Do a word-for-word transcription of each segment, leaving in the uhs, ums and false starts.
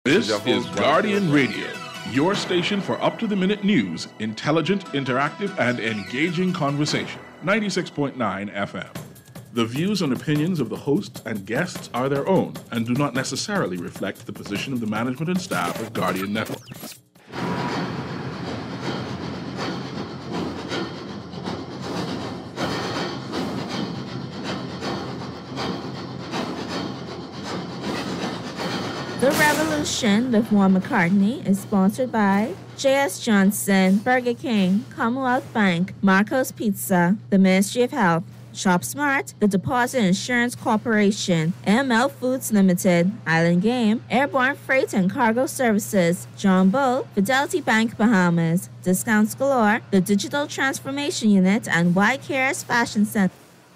This is Guardian Radio, your station for up-to-the-minute news, intelligent, interactive, and engaging conversation. ninety-six point nine F M. The views and opinions of the hosts and guests are their own and do not necessarily reflect the position of the management and staff of Guardian Network. The Revolution with Juan McCartney is sponsored by J S Johnson, Burger King, Commonwealth Bank, Marco's Pizza, the Ministry of Health, Shop Smart, the Deposit Insurance Corporation, M L Foods Limited, Island Game, Airborne Freight and Cargo Services, John Bull, Fidelity Bank Bahamas, Discounts Galore, the Digital Transformation Unit, and Y Cares Fashion Center.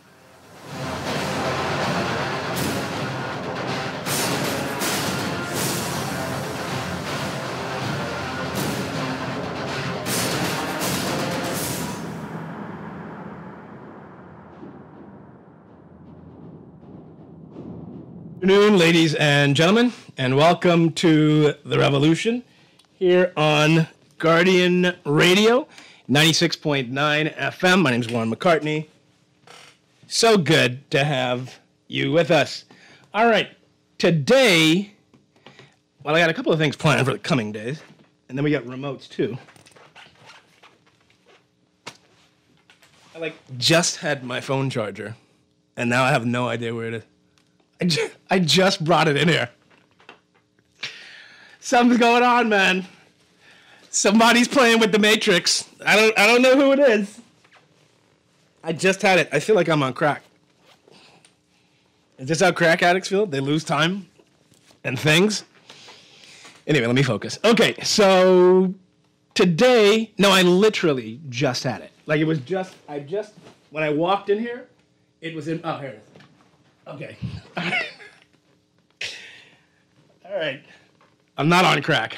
Good afternoon, ladies and gentlemen, and welcome to The Revolution here on Guardian Radio, ninety-six point nine F M. My name is Juan McCartney. So good to have you with us. All right, today, well, I got a couple of things planned for the coming days, and then we got remotes too. I like just had my phone charger, and now I have no idea where it is. I just, I just brought it in here. Something's going on, man. Somebody's playing with the Matrix. I don't I don't know who it is. I just had it. I feel like I'm on crack. Is this how crack addicts feel? They lose time and things. Anyway, let me focus. Okay, so today, no, I literally just had it. Like it was just, I just, when I walked in here, it was in, oh, here it is. Okay. All right. All right. I'm not on crack.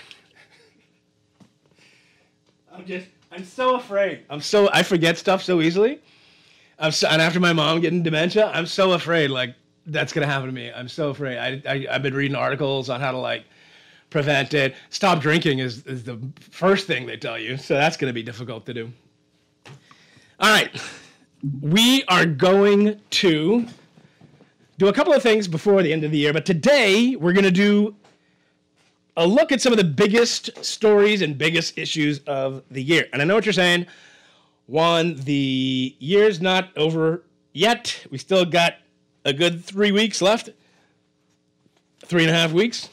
I'm just, I'm so afraid. I'm so, I forget stuff so easily. I'm so, and after my mom getting dementia, I'm so afraid, like, that's going to happen to me. I'm so afraid. I, I, I've been reading articles on how to, like, prevent it. Stop drinking is, is the first thing they tell you, so that's going to be difficult to do. All right. We are going to do a couple of things before the end of the year, but today we're going to do a look at some of the biggest stories and biggest issues of the year. And I know what you're saying. One, the year's not over yet. We still got a good three weeks left. Three and a half weeks.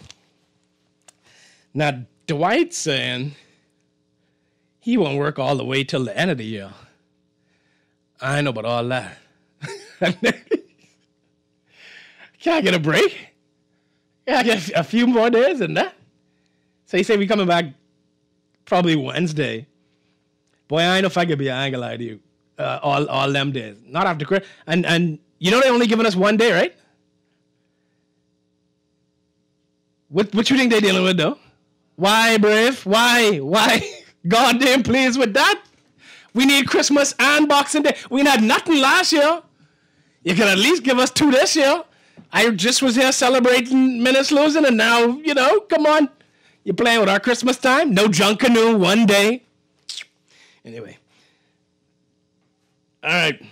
Now, Dwight's saying he won't work all the way till the end of the year. I know about all that. Can I get a break? Can I get a few more days than that? So he said we coming back probably Wednesday. Boy, I ain't know if I could be, I ain't gonna lie to you. Uh, all, all them days. Not after Christmas. And, and you know they only giving us one day, right? What, what you think they dealing with, though? Why, Brave? Why? Why? God damn pleased with that? We need Christmas and Boxing Day. We had nothing last year. You can at least give us two this year. I just was here celebrating Minutes losing, and now, you know, come on. You're playing with our Christmas time? No junk canoe one day. Anyway. All right.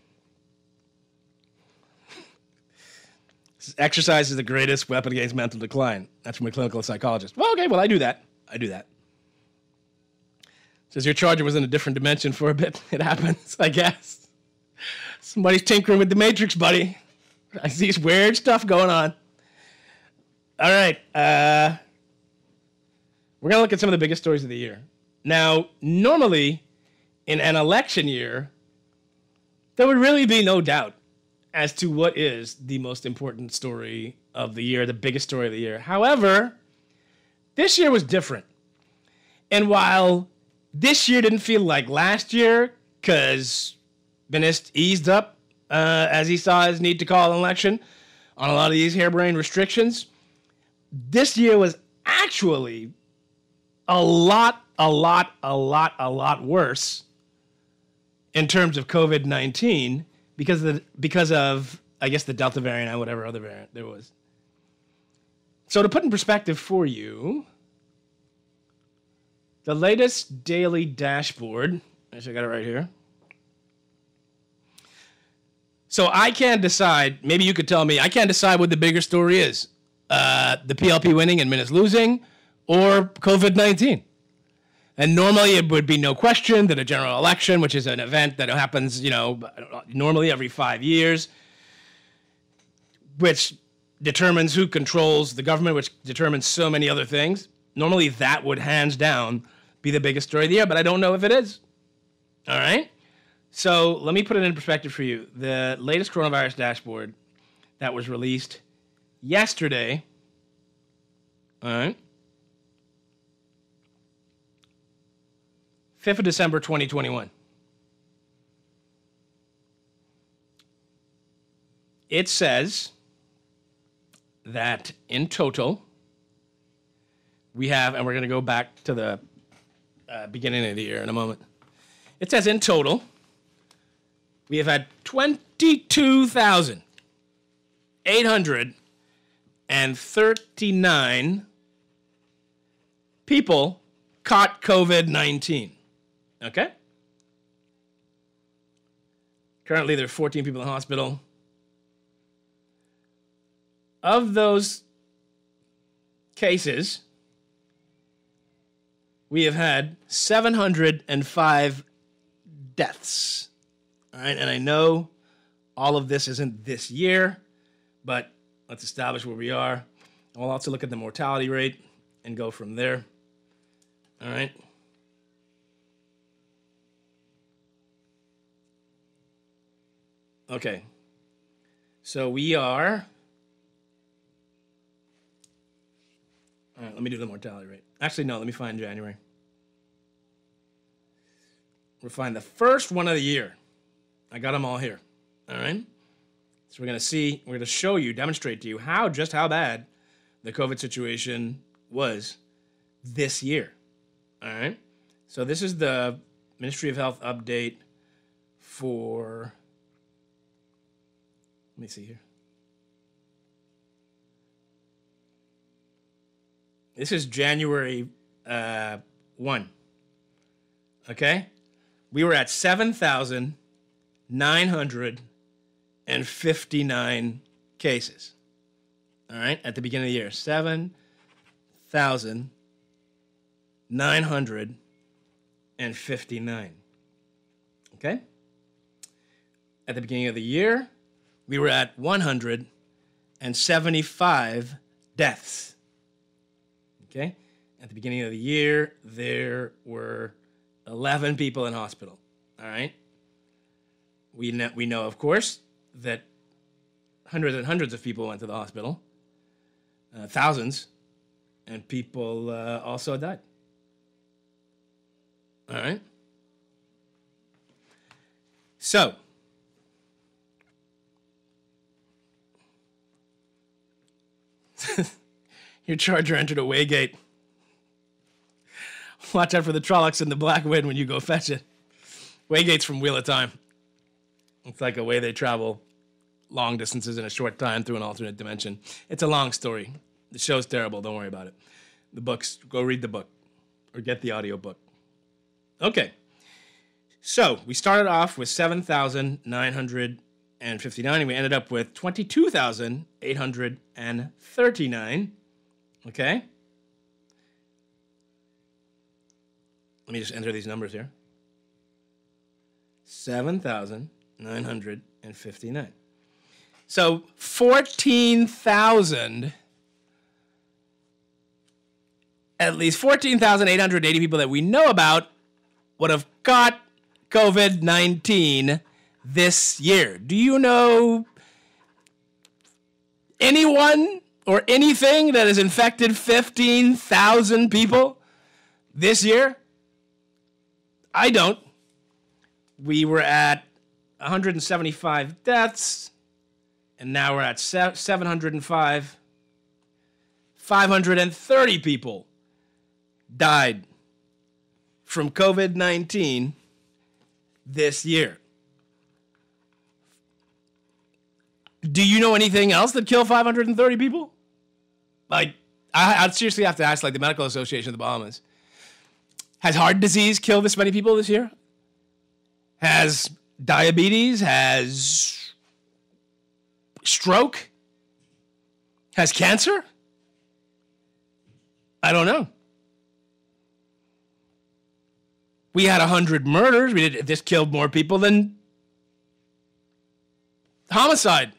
Exercise is the greatest weapon against mental decline. That's from a clinical psychologist. Well, okay, well, I do that. I do that. Says your charger was in a different dimension for a bit. It happens, I guess. Somebody's tinkering with the Matrix, buddy. I see this weird stuff going on. All right. Uh, we're going to look at some of the biggest stories of the year. Now, normally, in an election year, there would really be no doubt as to what is the most important story of the year, the biggest story of the year. However, this year was different. And while this year didn't feel like last year, because Benist eased up uh, as he saw his need to call an election on a lot of these harebrained restrictions, this year was actually a lot, a lot, a lot, a lot worse in terms of covid nineteen because of, the, because of, I guess, the Delta variant and whatever other variant there was. So to put in perspective for you, the latest daily dashboard, actually I got it right here. So I can't decide, maybe you could tell me, I can't decide what the bigger story is. Uh, the P L P winning and minutes losing, or COVID nineteen. And normally it would be no question that a general election, which is an event that happens, you know, normally every five years, which determines who controls the government, which determines so many other things. Normally that would hands down be the biggest story of the year, but I don't know if it is. All right? So let me put it in perspective for you. The latest coronavirus dashboard that was released yesterday, all right, fifth of December, twenty twenty-one. It says that in total, we have, and we're going to go back to the uh, beginning of the year in a moment. It says in total, we have had twenty-two thousand eight hundred thirty-nine people caught COVID nineteen. Okay? Currently, there are fourteen people in the hospital. Of those cases, we have had seven hundred five deaths. All right, and I know all of this isn't this year, but let's establish where we are. I'll also look at the mortality rate and go from there. All right. Okay. So we are... All right, let me do the mortality rate. Actually, no, let me find January. We'll find the first one of the year. I got them all here. All right? So we're going to see, we're going to show you, demonstrate to you how, just how bad the COVID situation was this year. All right? So this is the Ministry of Health update for, let me see here. This is January uh, first. Okay? We were at seven thousand nine hundred fifty-nine cases. All right? At the beginning of the year. seven thousand nine hundred fifty-nine. Okay? At the beginning of the year, we were at one hundred seventy-five deaths. Okay? At the beginning of the year, there were eleven people in hospital. All right? We know, we know, of course, that hundreds and hundreds of people went to the hospital, uh, thousands, and people uh, also died. All right? So, your charger entered a waygate. Watch out for the Trollocs and the Black Wind when you go fetch it. Waygate's from Wheel of Time. It's like a way they travel long distances in a short time through an alternate dimension. It's a long story. The show's terrible. Don't worry about it. The books, go read the book or get the audio book. Okay. So we started off with seven thousand nine hundred fifty-nine and we ended up with twenty-two thousand eight hundred thirty-nine. Okay? Let me just enter these numbers here. seven thousand nine hundred fifty-nine. So fourteen thousand, at least fourteen thousand eight hundred eighty people that we know about would have caught COVID nineteen this year. Do you know anyone or anything that has infected fifteen thousand people this year? I don't. We were at one hundred seventy-five deaths, and now we're at seven hundred five. five hundred thirty people died from COVID nineteen this year. Do you know anything else that killed five hundred thirty people? Like I, I'd seriously have to ask, like, the Medical Association of the Bahamas. Has heart disease killed this many people this year? Has diabetes? Has stroke? Has cancer? I don't know. We had one hundred murders. We did, this killed more people than homicide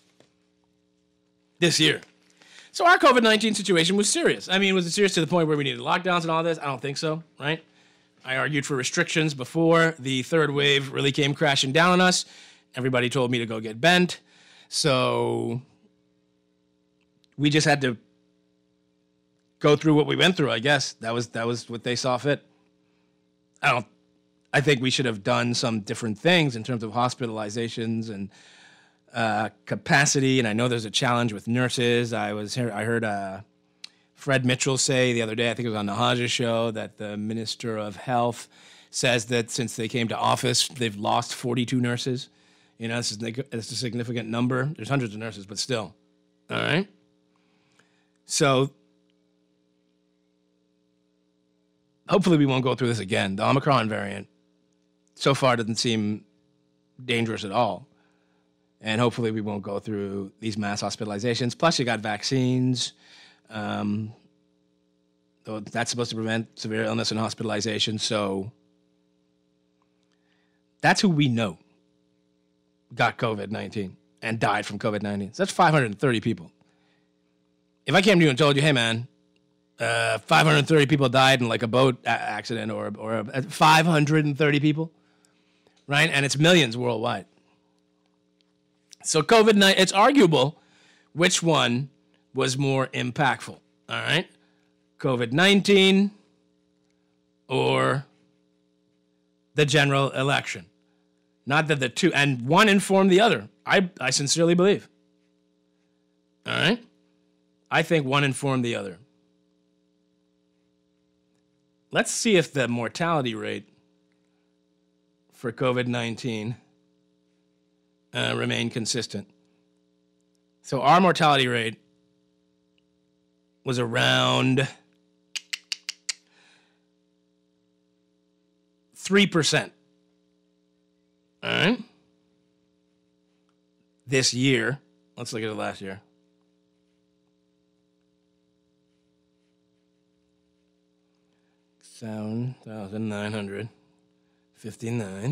this year. So our COVID nineteen situation was serious. I mean, was it serious to the point where we needed lockdowns and all this? I don't think so, right? I argued for restrictions before the third wave really came crashing down on us. Everybody told me to go get bent. So we just had to go through what we went through, I guess. That was that was what they saw fit. I don't I think we should have done some different things in terms of hospitalizations and uh, capacity. And I know there's a challenge with nurses. I was here, I heard uh, Fred Mitchell say the other day, I think it was on the Haja show, that the Minister of Health says that since they came to office, they've lost forty-two nurses. You know, this is, it's a significant number. There's hundreds of nurses, but still. All right? So hopefully we won't go through this again. The Omicron variant so far doesn't seem dangerous at all. And hopefully we won't go through these mass hospitalizations. Plus you got vaccines. Um, though that's supposed to prevent severe illness and hospitalization. So that's who we know got COVID nineteen and died from COVID nineteen. So that's five hundred thirty people. If I came to you and told you, hey man, Uh, five hundred thirty people died in like a boat a- accident or or a, five hundred thirty people, right? And it's millions worldwide. So COVID nineteen, it's arguable which one was more impactful, all right? COVID nineteen or the general election. Not that the two, and one informed the other. I, I sincerely believe. All right? I think one informed the other. Let's see if the mortality rate for COVID nineteen uh, remained consistent. So our mortality rate was around three percent. All right? This year, let's look at it last year. seven thousand nine hundred fifty-nine.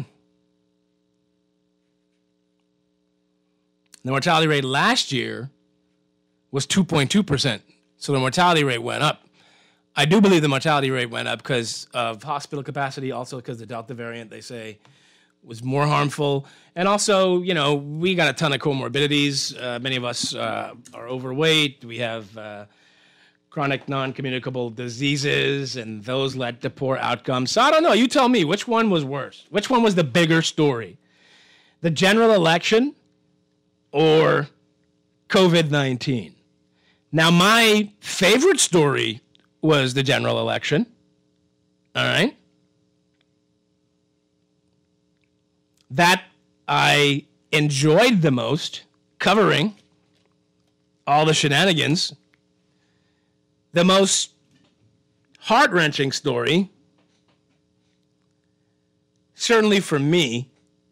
The mortality rate last year was two point two percent. So the mortality rate went up. I do believe the mortality rate went up because of hospital capacity, also because the Delta variant, they say, was more harmful. And also, you know, we got a ton of comorbidities. Uh, many of us uh, are overweight. We have uh, chronic non-communicable diseases, and those led to poor outcomes. So I don't know. You tell me, which one was worse? Which one was the bigger story? The general election or COVID nineteen? Now, my favorite story was the general election. All right? That I enjoyed the most, covering all the shenanigans. The most heart-wrenching story, certainly for me,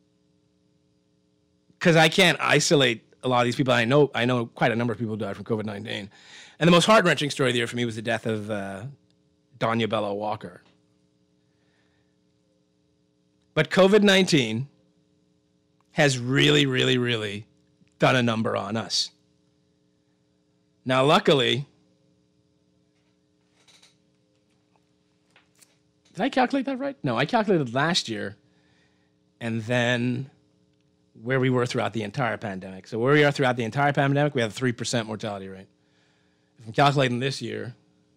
because I can't isolate a lot of these people. I know I know quite a number of people who died from COVID nineteen. And the most heart-wrenching story there for me was the death of uh, Donya Bello Walker. But COVID nineteen has really, really, really done a number on us. Now, luckily, did I calculate that right? No, I calculated last year and then where we were throughout the entire pandemic. So where we are throughout the entire pandemic, we have a three percent mortality rate. If I'm calculating this year,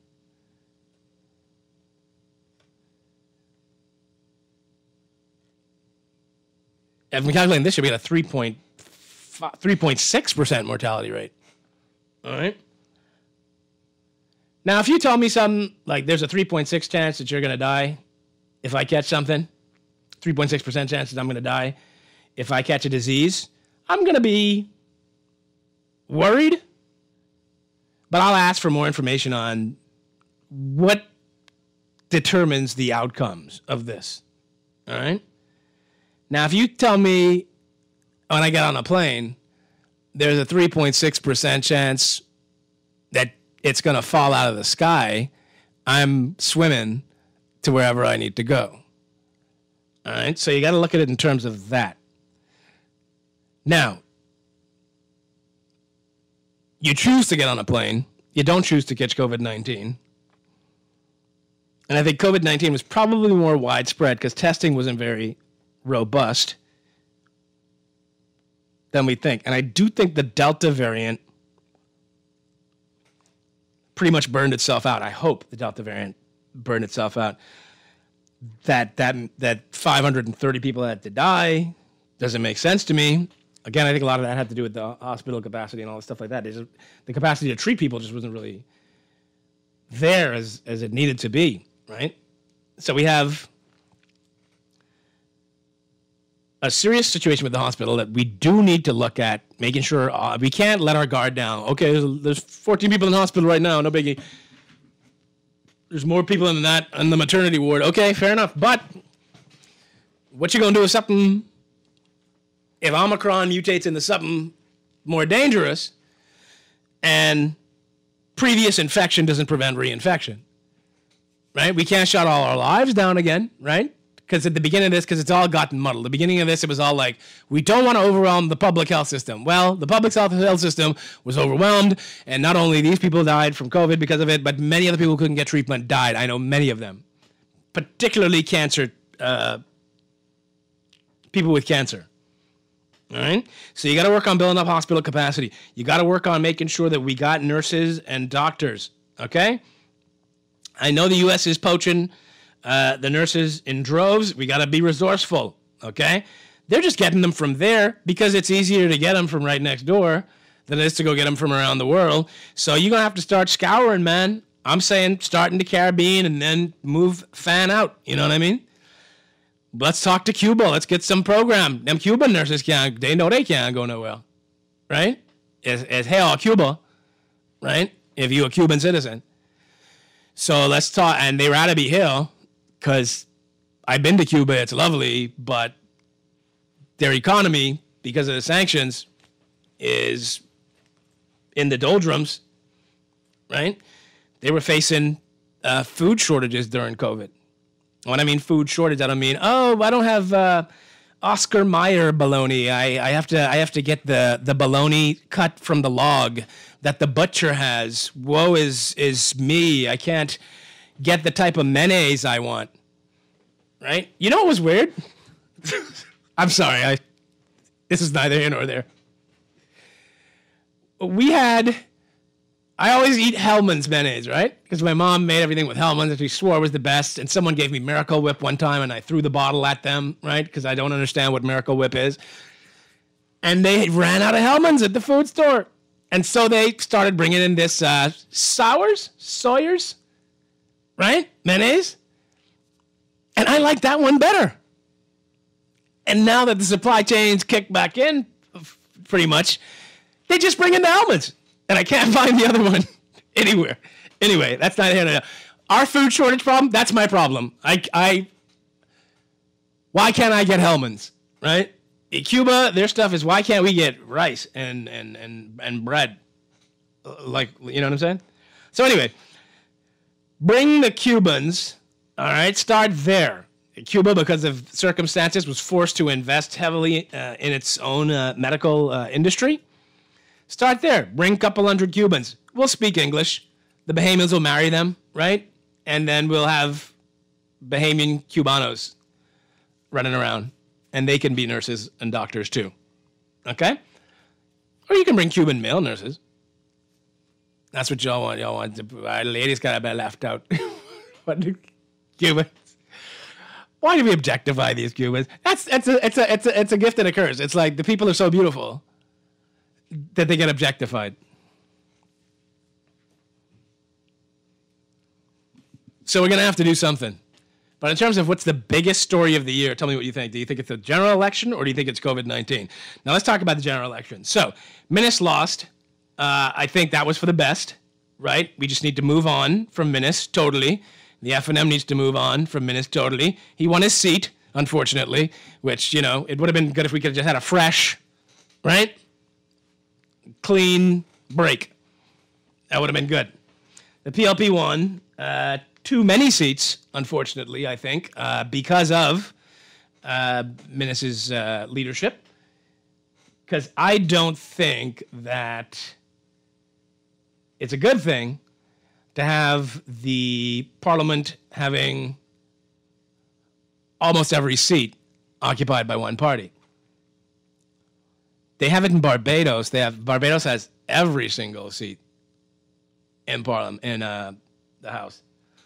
if I'm calculating this year, we had a three point six percent mortality rate. All right? Now, if you tell me something like there's a three point six chance that you're going to die if I catch something, three point six percent chance that I'm going to die if I catch a disease, I'm going to be worried. But I'll ask for more information on what determines the outcomes of this. All right? Now, if you tell me when I get on a plane, there's a three point six percent chance that it's going to fall out of the sky, I'm swimming to wherever I need to go. All right? So you got to look at it in terms of that. Now, you choose to get on a plane. You don't choose to catch covid nineteen. And I think covid nineteen was probably more widespread because testing wasn't very robust than we think. And I do think the Delta variant pretty much burned itself out. I hope the Delta variant burned itself out. That that that five hundred thirty people had to die doesn't make sense to me. Again, I think a lot of that had to do with the hospital capacity and all that stuff like that. Just, the capacity to treat people just wasn't really there as, as it needed to be, right? So we have a serious situation with the hospital that we do need to look at, making sure uh, we can't let our guard down. Okay, there's, there's fourteen people in the hospital right now, no biggie. There's more people than that in the maternity ward. Okay, fair enough. But what you gonna do if something, if Omicron mutates into something more dangerous and previous infection doesn't prevent reinfection, right? We can't shut all our lives down again, right? Because at the beginning of this, because it's all gotten muddled. The beginning of this, it was all like, we don't want to overwhelm the public health system. Well, the public health health system was overwhelmed, and not only these people died from COVID because of it, but many other people who couldn't get treatment died. I know many of them, particularly cancer, uh, people with cancer. All right? So you got to work on building up hospital capacity. You got to work on making sure that we got nurses and doctors, okay? I know the U S is poaching Uh, the nurses in droves. We got to be resourceful, okay? They're just getting them from there because it's easier to get them from right next door than it is to go get them from around the world. So you're going to have to start scouring, man. I'm saying start in the Caribbean and then move fan out. You know what I mean? Let's talk to Cuba. Let's get some program. Them Cuban nurses can't, they know they can't go nowhere, right? It's, it's hell, Cuba, right? If you're a Cuban citizen. So let's talk, and they rather be here. Because I've been to Cuba, it's lovely, but their economy, because of the sanctions, is in the doldrums, right? They were facing uh, food shortages during COVID. When I mean food shortage, I don't mean, oh, I don't have uh, Oscar Mayer bologna. I, I have to I have to get the, the bologna cut from the log that the butcher has. Woe is is me. I can't get the type of mayonnaise I want, right? You know what was weird? I'm sorry. I. This is neither here nor there. We had, I always eat Hellman's mayonnaise, right? Because my mom made everything with Hellman's that she swore was the best, and someone gave me Miracle Whip one time, and I threw the bottle at them, right? Because I don't understand what Miracle Whip is. And they ran out of Hellman's at the food store. And so they started bringing in this uh, Sours? Sawyer's? Right? Mayonnaise? And I like that one better. And now that the supply chains kicked back in, pretty much, they just bring in the Hellman's. And I can't find the other one anywhere. Anyway, that's not here now. Our food shortage problem, that's my problem. I, I, why can't I get Hellman's, right? In Cuba, their stuff is, why can't we get rice and, and, and, and bread? Like, you know what I'm saying? So anyway, bring the Cubans, all right, start there. Cuba, because of circumstances, was forced to invest heavily uh, in its own uh, medical uh, industry. Start there. Bring a couple hundred Cubans. We'll speak English. The Bahamians will marry them, right? And then we'll have Bahamian Cubanos running around. And they can be nurses and doctors too. Okay? Or you can bring Cuban male nurses. That's what y'all want. Y'all want. Our ladies got a bit left out. What do Cubans? Why do we objectify these Cubans? That's that's a it's a it's a it's a gift and a curse. It's like the people are so beautiful that they get objectified. So we're gonna have to do something. But in terms of what's the biggest story of the year, tell me what you think. Do you think it's the general election or do you think it's COVID nineteen? Now let's talk about the general election. So, Minnis lost. Uh, I think that was for the best. right? We just need to move on from Minnis, totally. The F and M needs to move on from Minnis, totally. He won his seat, unfortunately, which, you know, it would have been good if we could have just had a fresh, right? Clean break. That would have been good. The P L P won uh, too many seats, unfortunately, I think, uh, because of uh, Minnis's uh, leadership. Because I don't think that it's a good thing to have the parliament having almost every seat occupied by one party. They have it in Barbados. They have Barbados has every single seat in parliament in uh, the House,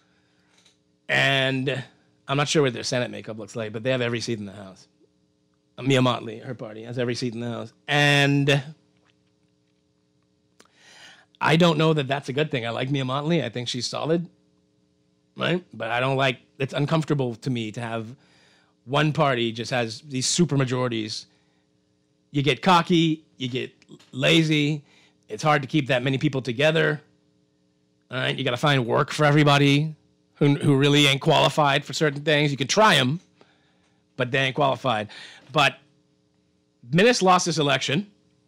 and I'm not sure what their Senate makeup looks like, but they have every seat in the House. Mia Motley, her party, has every seat in the House, and I don't know that that's a good thing. I like Mia Motley. I think she's solid, right? But I don't like. It's uncomfortable to me to have one party just has these super majorities. You get cocky, you get lazy. It's hard to keep that many people together. All right, you got to find work for everybody who who really ain't qualified for certain things. You can try them, but they ain't qualified. But Minnis lost this election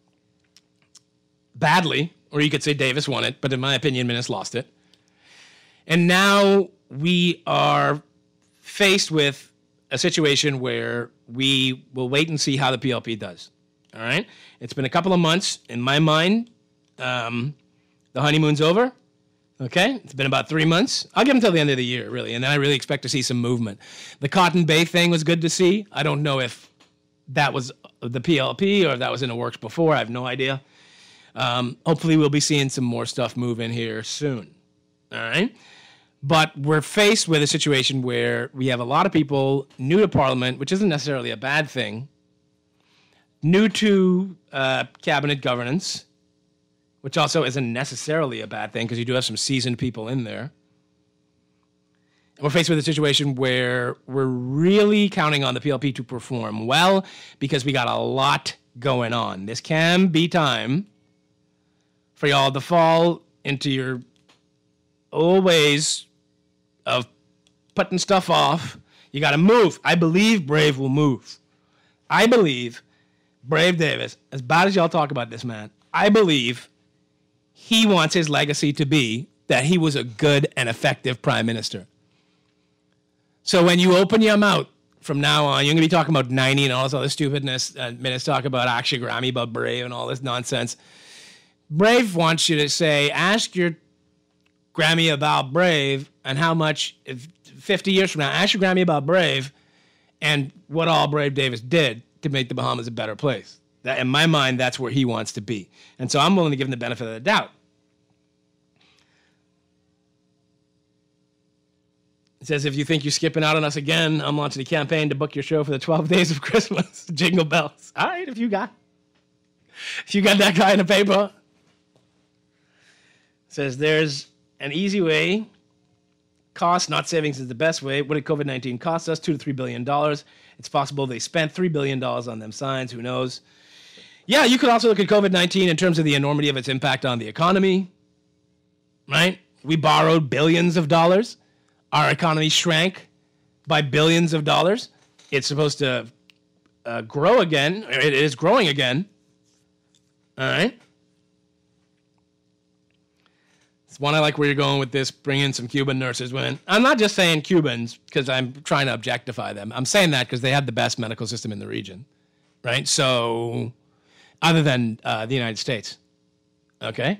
badly, or you could say Davis won it, but in my opinion, Minnis lost it. And now we are faced with a situation where we will wait and see how the P L P does. All right? It's been a couple of months. In my mind, um, the honeymoon's over. Okay? It's been about three months. I'll give them until the end of the year, really, and then I really expect to see some movement. The Cotton Bay thing was good to see. I don't know if that was the P L P or if that was in the works before. I have no idea. Um, hopefully we'll be seeing some more stuff move in here soon. All right? But we're faced with a situation where we have a lot of people new to Parliament, which isn't necessarily a bad thing, new to uh, cabinet governance, which also isn't necessarily a bad thing because you do have some seasoned people in there. And we're faced with a situation where we're really counting on the P L P to perform well because we got a lot going on. This can be time for y'all to fall into your old ways of putting stuff off. You got to move. I believe Brave will move. I believe Brave Davis, as bad as y'all talk about this man, I believe he wants his legacy to be that he was a good and effective prime minister. So when you open your mouth from now on, you're going to be talking about ninety and all this other stupidness, and minutes talk about Akshay Grammy, about Brave and all this nonsense. Brave wants you to say, ask your Grammy about Brave and how much, if fifty years from now, ask your Grammy about Brave and what all Brave Davis did to make the Bahamas a better place. That, in my mind, that's where he wants to be. And so I'm willing to give him the benefit of the doubt. It says, if you think you're skipping out on us again, I'm launching a campaign to book your show for the twelve days of Christmas. Jingle bells. All right, if you got, if you got that guy in the paper. It says, there's an easy way. Cost, not savings, is the best way. What did COVID nineteen cost us? Two to three billion dollars. It's possible they spent three billion dollars on them signs. Who knows? Yeah, you could also look at COVID nineteen in terms of the enormity of its impact on the economy. Right? We borrowed billions of dollars. Our economy shrank by billions of dollars. It's supposed to uh, grow again. It is growing again. All right? It's one I like where you're going with this, bring in some Cuban nurses, women. I'm not just saying Cubans because I'm trying to objectify them. I'm saying that because they have the best medical system in the region, right? So, other than uh, the United States, okay?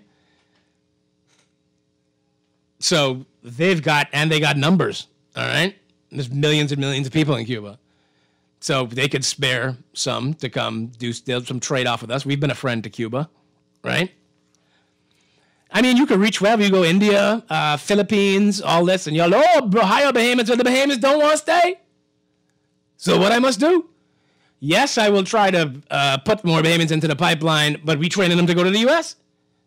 So, they've got, and they got numbers, all right? There's millions and millions of people in Cuba. So, they could spare some to come do some trade-off with us. We've been a friend to Cuba, right? I mean, you could reach wherever you go, India, uh, Philippines, all this, and you're like, oh, Ohio Bahamians, but the Bahamians don't want to stay. So what I must do? Yes, I will try to uh, put more Bahamians into the pipeline, but we training them to go to the U S?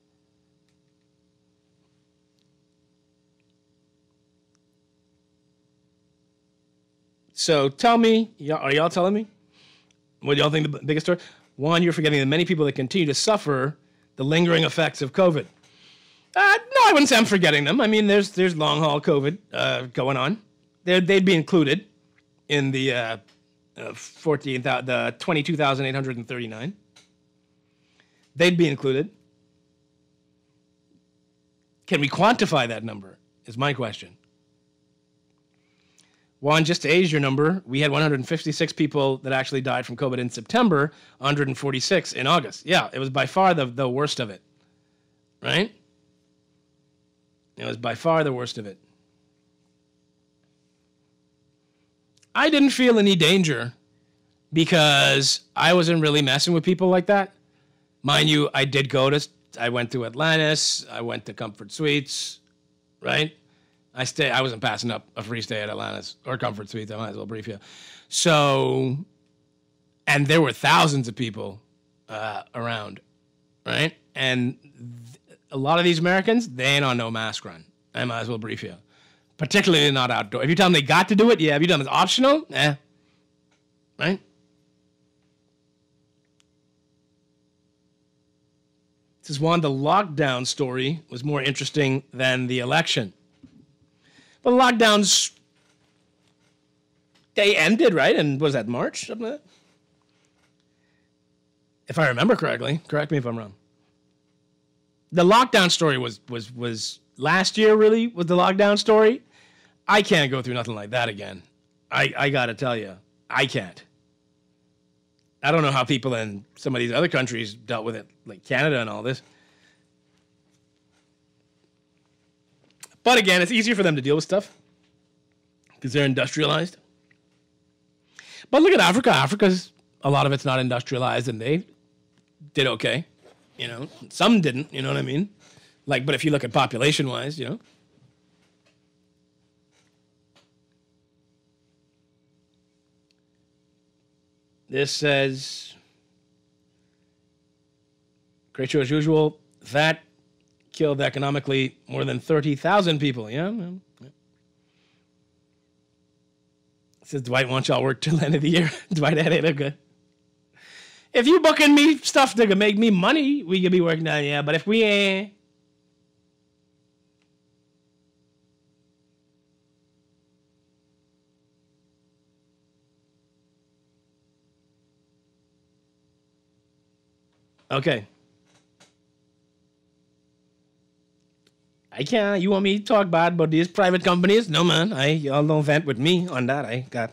So tell me, y'all, are y'all telling me? What do y'all think the biggest story? One, you're forgetting the many people that continue to suffer the lingering effects of COVID. Uh, no, I wouldn't say I'm forgetting them. I mean, there's there's long haul COVID uh, going on. They'd, they'd be included in the uh, uh, fourteen, the twenty-two thousand eight hundred thirty-nine. They'd be included. Can we quantify that number? Is my question. Juan, just to age your number, we had one hundred fifty-six people that actually died from COVID in September, one hundred forty-six in August. Yeah, it was by far the, the worst of it. Right? It was by far the worst of it. I didn't feel any danger because I wasn't really messing with people like that. Mind you, I did go to, I went to Atlantis, I went to Comfort Suites, right? I stay. I wasn't passing up a free stay at Atlantis or Comfort Suites. I might as well brief you. So, and there were thousands of people uh, around, right? And th- a lot of these Americans, they ain't on no mask run. I might as well brief you. Particularly not outdoor. If you tell them they got to do it, yeah. If you tell them it's optional, eh. Right? This is one, the lockdown story was more interesting than the election. The lockdowns, they ended, right? And was that March? Something like that? If I remember correctly. Correct me if I'm wrong. The lockdown story was was was last year, really, was the lockdown story. I can't go through nothing like that again. I, I got to tell you, I can't. I don't know how people in some of these other countries dealt with it, like Canada and all this. But again, it's easier for them to deal with stuff because they're industrialized. But look at Africa. Africa's, a lot of it's not industrialized, and they did okay. You know, some didn't, you know what I mean? Like, but if you look at population-wise, you know. This says, great show as usual. That killed economically more than thirty thousand people. Yeah. yeah. It says, Dwight wants y'all work till the end of the year. Dwight, that ain't good. If you booking me stuff that could make me money, we could be working on it, yeah. But if we ain't. Okay. I can't. You want me to talk bad about these private companies? No, man. I y'all don't vent with me on that. I got.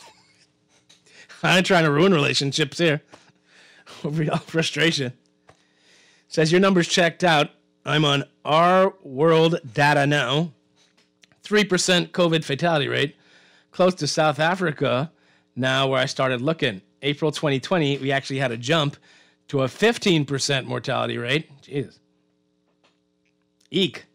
I ain't trying to ruin relationships here. Over y'all frustration. Says your number's checked out. I'm on Our World data now. three percent COVID fatality rate. Close to South Africa now where I started looking. April twenty twenty, we actually had a jump to a fifteen percent mortality rate. Jesus. Eek.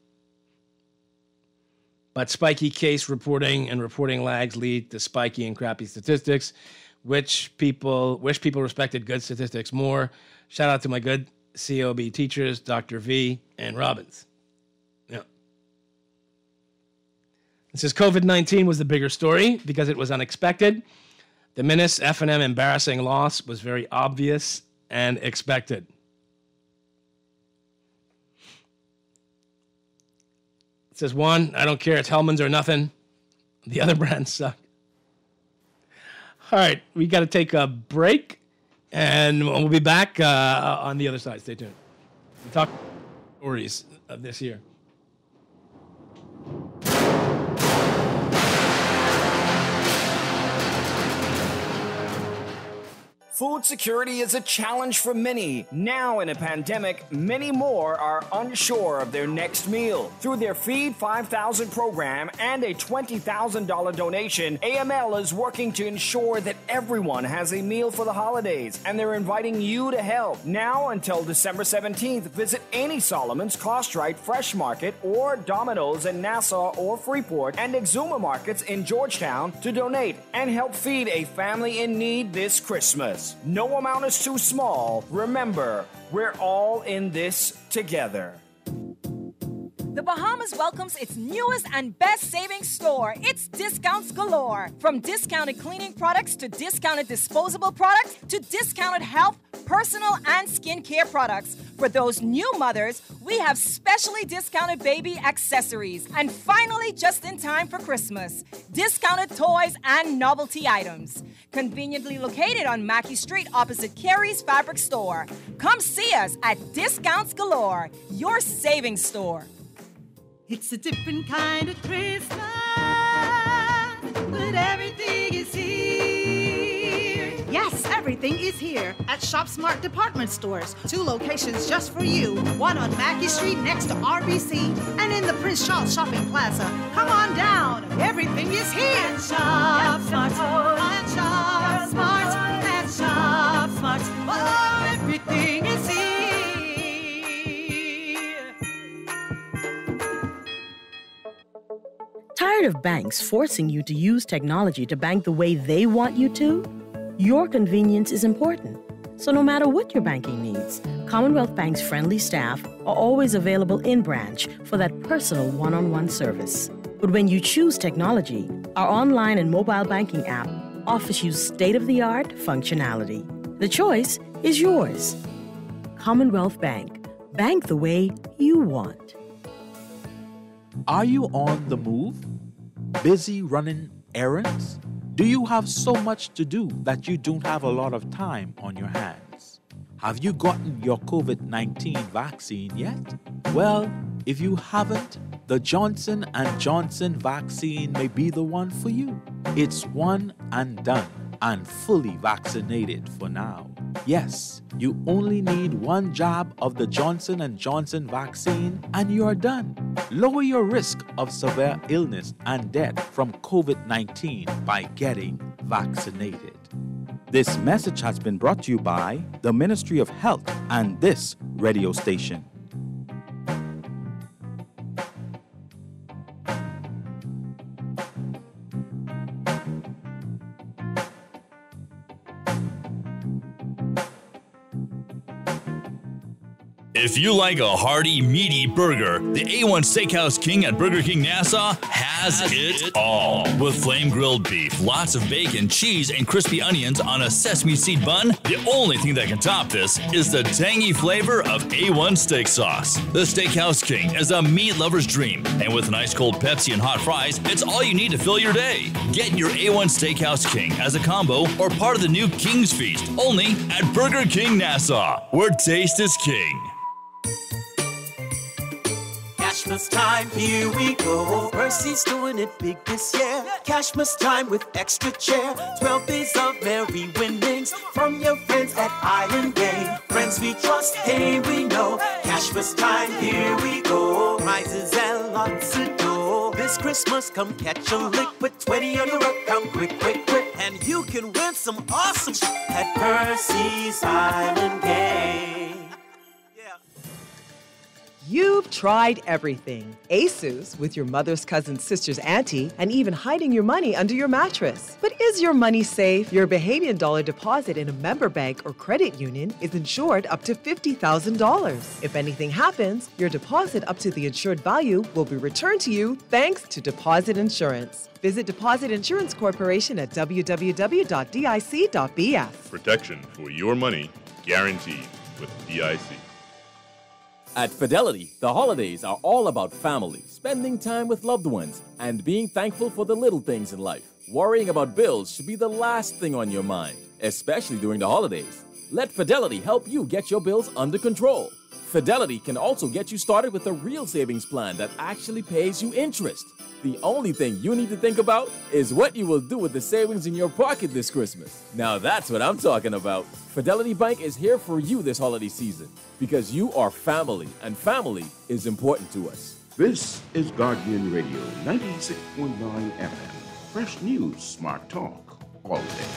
But spiky case reporting and reporting lags lead to spiky and crappy statistics, which people wish people respected good statistics more. Shout out to my good C O B teachers, Doctor V and Robbins. Yeah. It says COVID nineteen was the bigger story because it was unexpected. The Minis F and M embarrassing loss was very obvious and expected. It says, one, I don't care. It's Hellman's or nothing. The other brands suck. All right, we got to take a break, and we'll be back uh, on the other side. Stay tuned. We'll talk stories of this year. Food security is a challenge for many. Now in a pandemic, many more are unsure of their next meal. Through their Feed five thousand program and a twenty thousand dollars donation, A M L is working to ensure that everyone has a meal for the holidays, and they're inviting you to help. Now until December seventeenth, visit any Solomon's, Costrite, Fresh Market, or Domino's in Nassau or Freeport, and Exuma Markets in Georgetown to donate and help feed a family in need this Christmas. No amount is too small. Remember, we're all in this together. The Bahamas welcomes its newest and best savings store. It's discounts galore. From discounted cleaning products to discounted disposable products to discounted health, personal, and skincare products. For those new mothers, we have specially discounted baby accessories. And finally, just in time for Christmas, discounted toys and novelty items. Conveniently located on Mackey Street opposite Carey's Fabric Store. Come see us at Discounts Galore, your savings store. It's a different kind of Christmas, but everything is here. Yes, everything is here at Shop Smart Department Stores. Two locations just for you. One on Mackey Street next to R B C and in the Prince Charles Shopping Plaza. Come on down. Everything is here. At Shop Smart. At Shop Smart. At Shop Smart. Oh, everything is here. Tired of banks forcing you to use technology to bank the way they want you to? Your convenience is important. So no matter what your banking needs, Commonwealth Bank's friendly staff are always available in branch for that personal one-on-one service. But when you choose technology, our online and mobile banking app offers you state-of-the-art functionality. The choice is yours. Commonwealth Bank. Bank the way you want. Are you on the move? Busy running errands? Do you have so much to do that you don't have a lot of time on your hands? Have you gotten your COVID nineteen vaccine yet? Well, if you haven't, the Johnson and Johnson vaccine may be the one for you. It's one and done and fully vaccinated for now. Yes, you only need one jab of the Johnson and Johnson vaccine and you're done. Lower your risk of severe illness and death from COVID nineteen by getting vaccinated. This message has been brought to you by the Ministry of Health and this radio station. If you like a hearty, meaty burger, the A one Steakhouse King at Burger King Nassau has it all. With flame-grilled beef, lots of bacon, cheese, and crispy onions on a sesame seed bun, the only thing that can top this is the tangy flavor of A one steak sauce. The Steakhouse King is a meat lover's dream, and with an ice-cold Pepsi and hot fries, it's all you need to fill your day. Get your A one Steakhouse King as a combo or part of the new King's Feast, only at Burger King Nassau, where taste is king. Cashmas time, here we go. Percy's doing it big this year. Cashmas time with extra chair. twelve days of merry winnings from your friends at Island Game. Friends we trust, hey we know. Cashmas time, here we go. Prizes and lots to do. This Christmas, come catch a lick with twenty on your account. Quick, quick, quick. And you can win some awesome sh- at Percy's Island Game. You've tried everything. ASUS, with your mother's cousin's sister's auntie, and even hiding your money under your mattress. But is your money safe? Your Bahamian dollar deposit in a member bank or credit union is insured up to fifty thousand dollars. If anything happens, your deposit up to the insured value will be returned to you thanks to Deposit Insurance. Visit Deposit Insurance Corporation at w w w dot d i c dot b f. Protection for your money guaranteed with D I C. At Fidelity, the holidays are all about family, spending time with loved ones, and being thankful for the little things in life. Worrying about bills should be the last thing on your mind, especially during the holidays. Let Fidelity help you get your bills under control. Fidelity can also get you started with a real savings plan that actually pays you interest. The only thing you need to think about is what you will do with the savings in your pocket this Christmas. Now that's what I'm talking about. Fidelity Bank is here for you this holiday season because you are family, and family is important to us. This is Guardian Radio ninety-six point nine F M. Fresh news, smart talk, all day.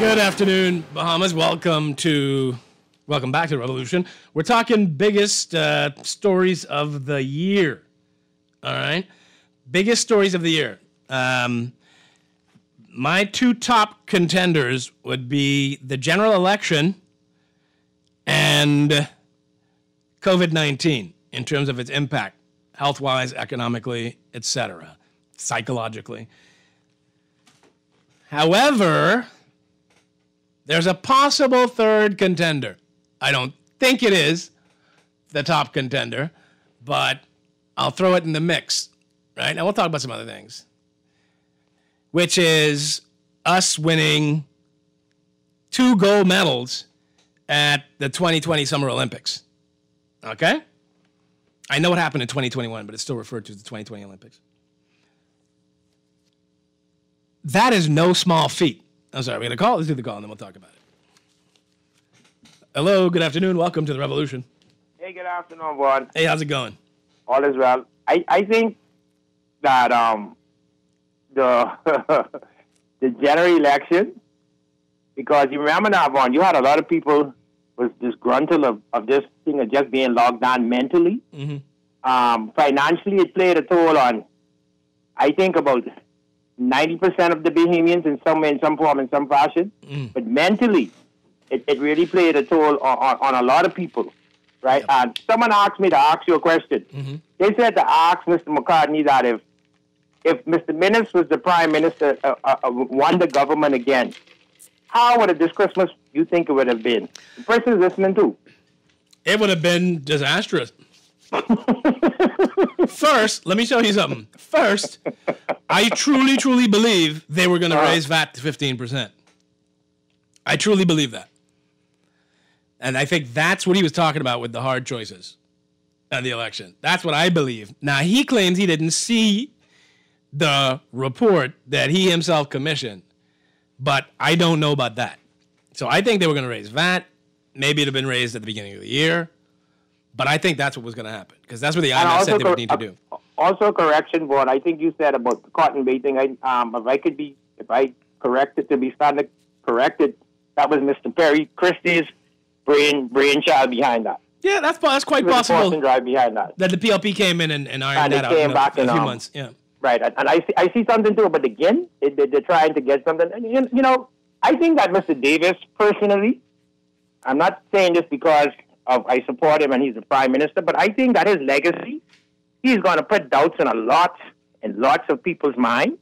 Good afternoon, Bahamas. Welcome to, welcome back to the Revolution. We're talking biggest uh, stories of the year. All right, biggest stories of the year. Um, my two top contenders would be the general election and COVID nineteen in terms of its impact, health-wise, economically, et cetera, psychologically. However, there's a possible third contender. I don't think it is the top contender, but I'll throw it in the mix, right? And we'll talk about some other things, which is us winning two gold medals at the twenty twenty Summer Olympics. Okay? I know what happened in twenty twenty-one, but it's still referred to as the twenty twenty Olympics. That is no small feat. I'm sorry, we're going to call it. Let's do the call, and then we'll talk about it. Hello, good afternoon. Welcome to the Revolution. Hey, good afternoon, Juan. Hey, how's it going? All is well. I, I think that um the the general election, because you remember now, Juan, you had a lot of people was disgruntled of, of this thing of just being locked down mentally. Mm-hmm. Um, financially, it played a toll on, I think, about ninety percent of the Bahamians in some way, in some form, in some fashion. Mm. But mentally, it, it really played a toll on, on, on a lot of people, right? Yep. And someone asked me to ask you a question. Mm-hmm. They said to ask Mister McCartney that if if Mister Minnis was the prime minister, uh, uh, won the government again, how would it this Christmas you think it would have been? The person is listening too. It would have been disastrous. First, let me tell you something. First, I truly, truly believe they were going to uh, raise V A T to fifteen percent. I truly believe that. And I think that's what he was talking about with the hard choices of the election. That's what I believe. Now, he claims he didn't see the report that he himself commissioned, but I don't know about that. So I think they were going to raise V A T. Maybe it had been raised at the beginning of the year. But I think that's what was going to happen, because that's what the I M F said they would need to do. Also, a correction, Vaughn. I think you said about the cotton baiting. I, um, if I could be, if I corrected to be standard corrected, that was Mister Perry Christie's brain brainchild behind that. Yeah, that's that's quite possible. The drive behind that. That the P L P came in and, and ironed and that out came in back a, a in, few um, months. Yeah, right. And I see, I see something too. But again, it, they, they're trying to get something. And, you know, I think that Mister Davis, personally, I'm not saying this because of I support him and he's the prime minister, but I think that his legacy, he's going to put doubts in a lot and lots of people's mind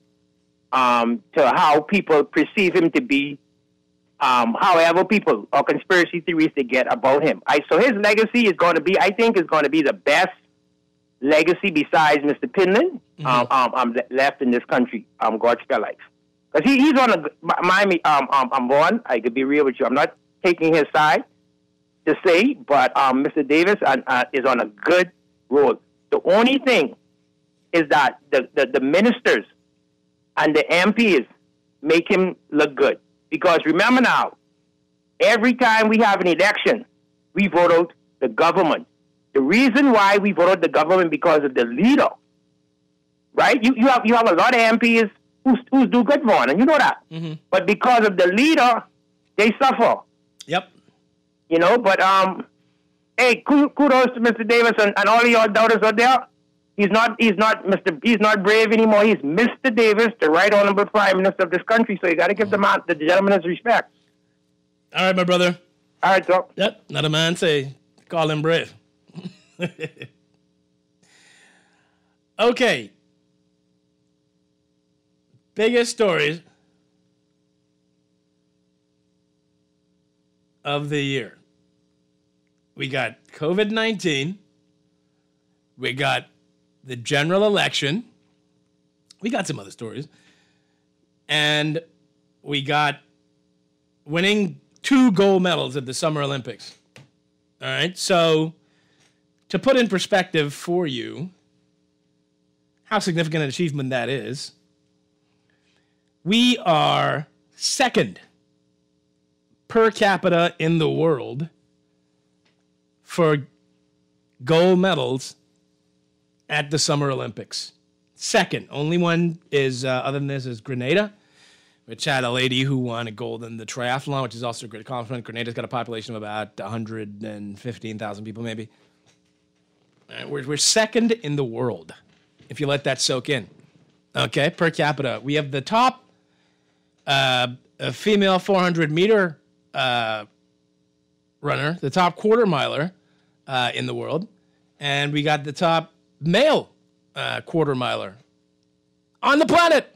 um, to how people perceive him to be, um, however people or conspiracy theories they get about him. I, so his legacy is going to be, I think, is going to be the best legacy besides Mister Pinland mm-hmm. um, um, um, left in this country, um, God spare life. Because he, he's on a, Miami, um, um, I'm born, I could be real with you, I'm not taking his side to say, but um, Mister Davis uh, uh, is on a good road. The only thing is that the, the, the ministers and the M Ps make him look good. Because remember now, every time we have an election, we vote out the government. The reason why we vote out the government because of the leader, right? You, you, have, you have a lot of M Ps who, who do good for him, and you know that. Mm-hmm. But because of the leader, they suffer. Yep. You know, but, um, hey, kudos to Mister Davis and, and all of y'all doubters out there. He's not, he's not Mister He's not brave anymore. He's Mister Davis, the right honorable prime minister of this country. So you got to give the man, the gentleman his respect. All right, my brother. All right, so. Yep, not a man say, call him brave. Okay. Biggest stories of the year. We got COVID nineteen. We got the general election. We got some other stories. And we got winning two gold medals at the Summer Olympics. All right. So to put in perspective for you how significant an achievement that is, we are second per capita in the world for gold medals at the Summer Olympics. Second. Only one is, uh, other than this, is Grenada, which had a lady who won a gold in the triathlon, which is also a great accomplishment. Grenada's got a population of about one hundred fifteen thousand people, maybe. Uh, we're, we're second in the world, if you let that soak in. Okay, per capita. We have the top uh, a female four hundred meter uh, runner, the top quarter miler uh, in the world, and we got the top male uh, quarter miler on the planet.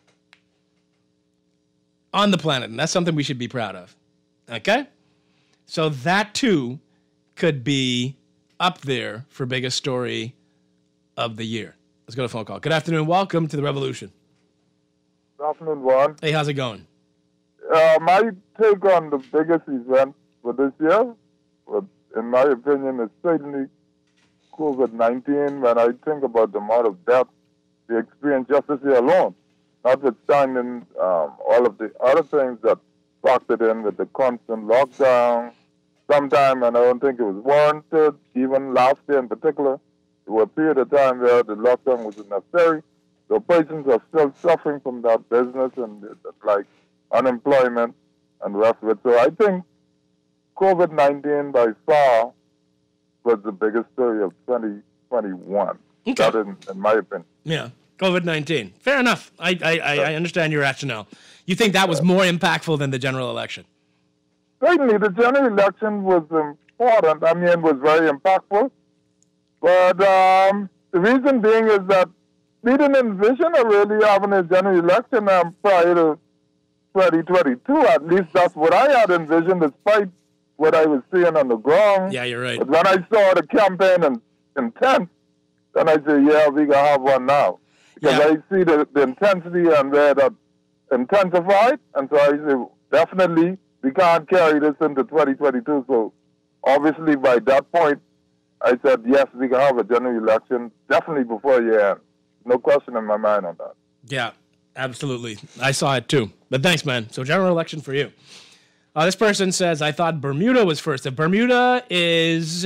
On the planet, and that's something we should be proud of. Okay? So that too could be up there for biggest story of the year. Let's go to a phone call. Good afternoon. Welcome to the Revolution. Good afternoon, Juan. Hey, how's it going? Uh, my take on the biggest event for this year, well, in my opinion, is certainly COVID nineteen. When I think about the amount of death we experienced just this year alone, notwithstanding um, all of the other things that factored in with the constant lockdown, sometime, and I don't think it was warranted, even last year in particular, there was a period of time where the lockdown was necessary. So persons are still suffering from that business and uh, like unemployment and the rest of it. So I think COVID nineteen by far was the biggest story of twenty twenty-one. Okay. That in, in my opinion. Yeah, COVID nineteen. Fair enough. I, I, I, I understand your rationale. You think that was more impactful than the general election? Certainly, the general election was important. I mean, it was very impactful. But um, the reason being is that we didn't envision a really having a general election um, prior to twenty twenty-two. At least that's what I had envisioned, despite what I was seeing on the ground. Yeah, you're right. But when I saw the campaign in, intent, then I said, yeah, we can have one now. Because Yeah. I see the, the intensity and where that intensified. And so I say, definitely, we can't carry this into twenty twenty-two. So obviously, by that point, I said, yes, we can have a general election, definitely before year end. No question in my mind on that. Yeah, absolutely. I saw it too. But thanks, man. So general election for you. Uh, this person says, I thought Bermuda was first. If Bermuda is,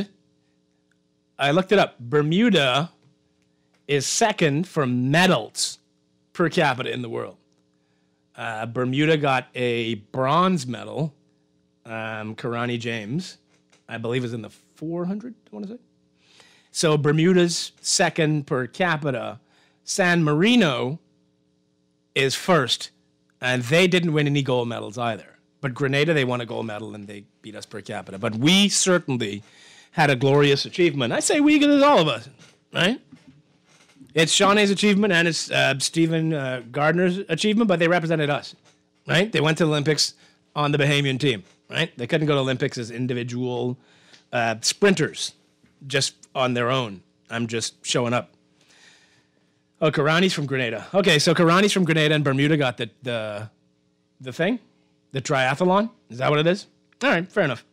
I looked it up. Bermuda is second for medals per capita in the world. Uh, Bermuda got a bronze medal. Um, Karani James, I believe, is in the four hundred, I want to say. So Bermuda's second per capita. San Marino is first, and they didn't win any gold medals either. But Grenada, they won a gold medal, and they beat us per capita. But we certainly had a glorious achievement. I say we because it's all of us, right? It's Shaunae's achievement and it's uh, Stephen uh, Gardner's achievement, but they represented us, right? They went to the Olympics on the Bahamian team, right? They couldn't go to Olympics as individual uh, sprinters, just on their own. I'm just showing up. Oh, Karani's from Grenada. Okay, so Karani's from Grenada and Bermuda got the the the thing, the triathlon. Is that what it is? All right, fair enough.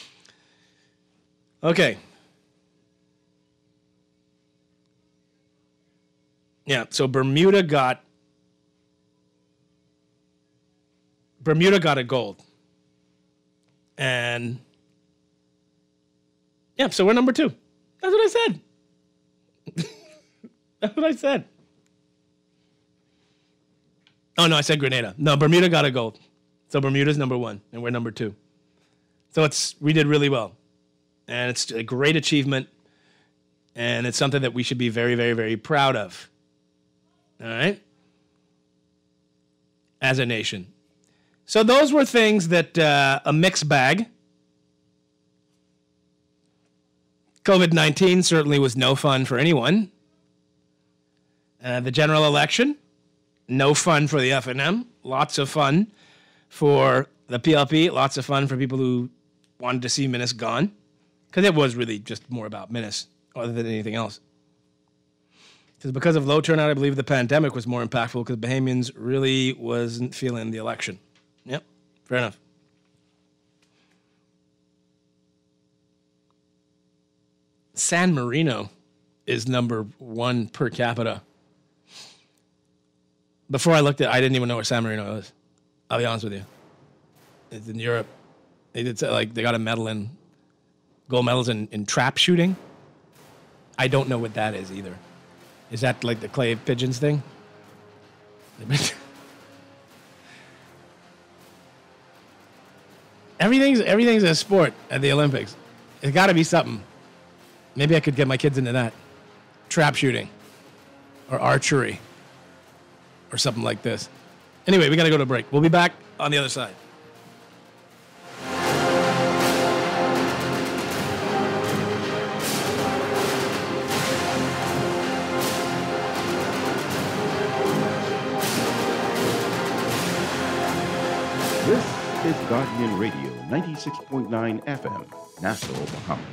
Okay. Yeah, so Bermuda got Bermuda got a gold. And yeah, so we're number two. That's what I said. That's what I said. Oh, no, I said Grenada. No, Bermuda got a gold. So Bermuda's number one, and we're number two. So it's we did really well. And it's a great achievement, and it's something that we should be very, very, very proud of. All right? As a nation. So those were things that, uh, a mixed bag. COVID nineteen certainly was no fun for anyone. Uh, the general election, no fun for the F N M. Lots of fun for the P L P. Lots of fun for people who wanted to see Minnis gone. Because it was really just more about Minnis other than anything else. Because because of low turnout, I believe the pandemic was more impactful because Bahamians really wasn't feeling the election. Yep, fair enough. San Marino is number one per capita. Before I looked at it, I didn't even know where San Marino was. I'll be honest with you. It's in Europe. They did say, like, they got a medal in, gold medals in, in trap shooting. I don't know what that is either. Is that like the clay pigeons thing? Everything's everything's a sport at the Olympics. It's got to be something. Maybe I could get my kids into that. Trap shooting. Or archery. Or something like this. Anyway, we got to go to a break. We'll be back on the other side. This is Guardian Radio, ninety-six point nine F M, Nassau, Bahamas.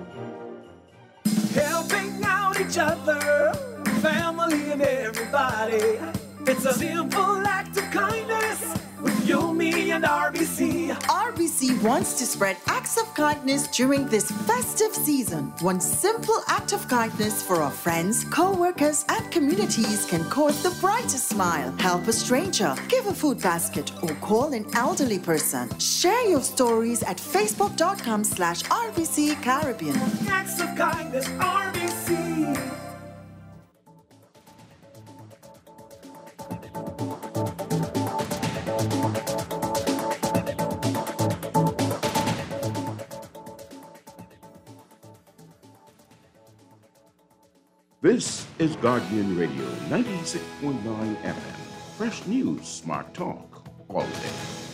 Helping out each other, family and everybody. It's a simple act of kindness with you, me, and R B C. R B C wants to spread acts of kindness during this festive season. One simple act of kindness for our friends, co-workers, and communities can cause the brightest smile. Help a stranger, give a food basket, or call an elderly person. Share your stories at facebook.com slash RBC Caribbean. Acts of kindness, R B C. This is Guardian Radio, ninety-six point nine F M. Fresh news, smart talk, all day.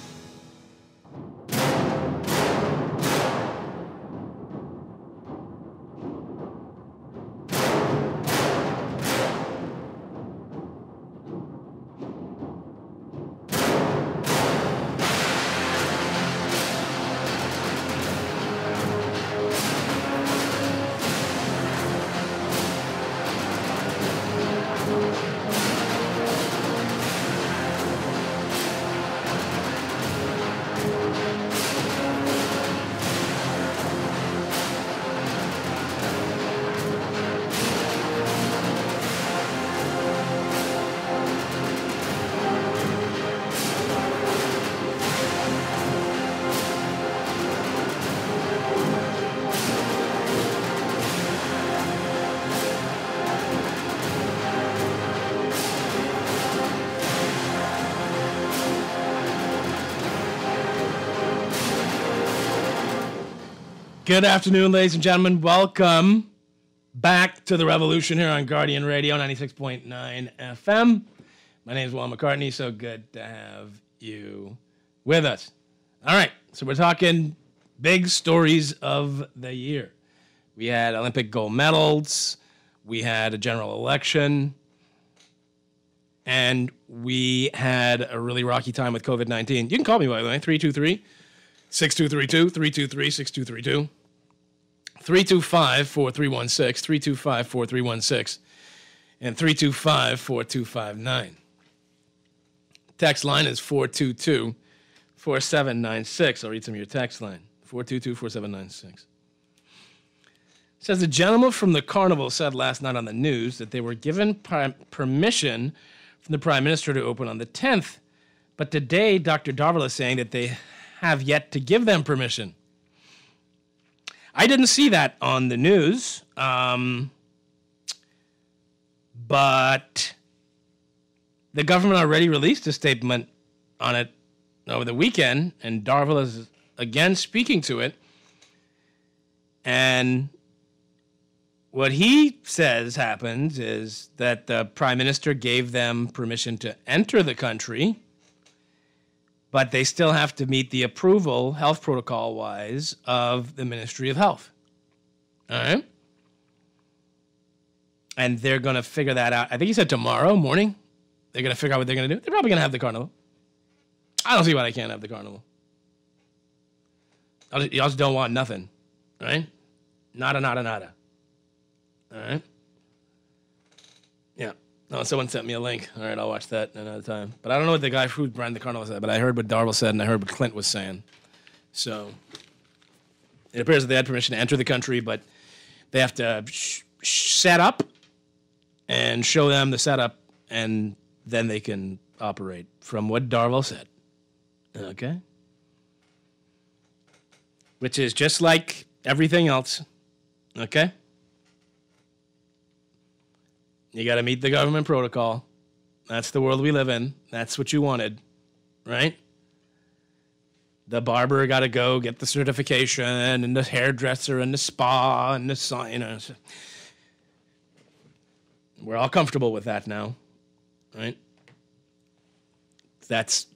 Good afternoon, ladies and gentlemen. Welcome back to the revolution here on Guardian Radio, ninety-six point nine F M. My name is Juan McCartney. So good to have you with us. All right, so we're talking big stories of the year. We had Olympic gold medals. We had a general election. And we had a really rocky time with covid nineteen. You can call me, by the way, three two three, six two three two, three two three, six two three two. three two five, four three one six, three two five, four three one six, and three two five, four two five nine. Text line is four two two, four seven nine six. I'll read some of your text line. four two two, four seven nine six. It says the gentleman from the carnival said last night on the news that they were given per- permission from the Prime Minister to open on the tenth. But today, Doctor Darville is saying that they have yet to give them permission. I didn't see that on the news, um, but the government already released a statement on it over the weekend, and Darville is again speaking to it. And what he says happens is that the Prime Minister gave them permission to enter the country, but they still have to meet the approval, health protocol-wise, of the Ministry of Health. All right? And they're going to figure that out. I think he said tomorrow morning. They're going to figure out what they're going to do. They're probably going to have the carnival. I don't see why they can't have the carnival. You just don't want nothing, right? Nada, nada, nada. All right? Yeah. Oh, someone sent me a link. All right, I'll watch that another time. But I don't know what the guy who ran the carnival said, but I heard what Darville said, and I heard what Clint was saying. So it appears that they had permission to enter the country, but they have to sh- sh- set up and show them the setup, and then they can operate, from what Darville said. Okay? Which is just like everything else. Okay? You got to meet the government protocol. That's the world we live in. That's what you wanted, right? The barber got to go get the certification, and the hairdresser, and the spa, and the sun. You know, we're all comfortable with that now, right? That's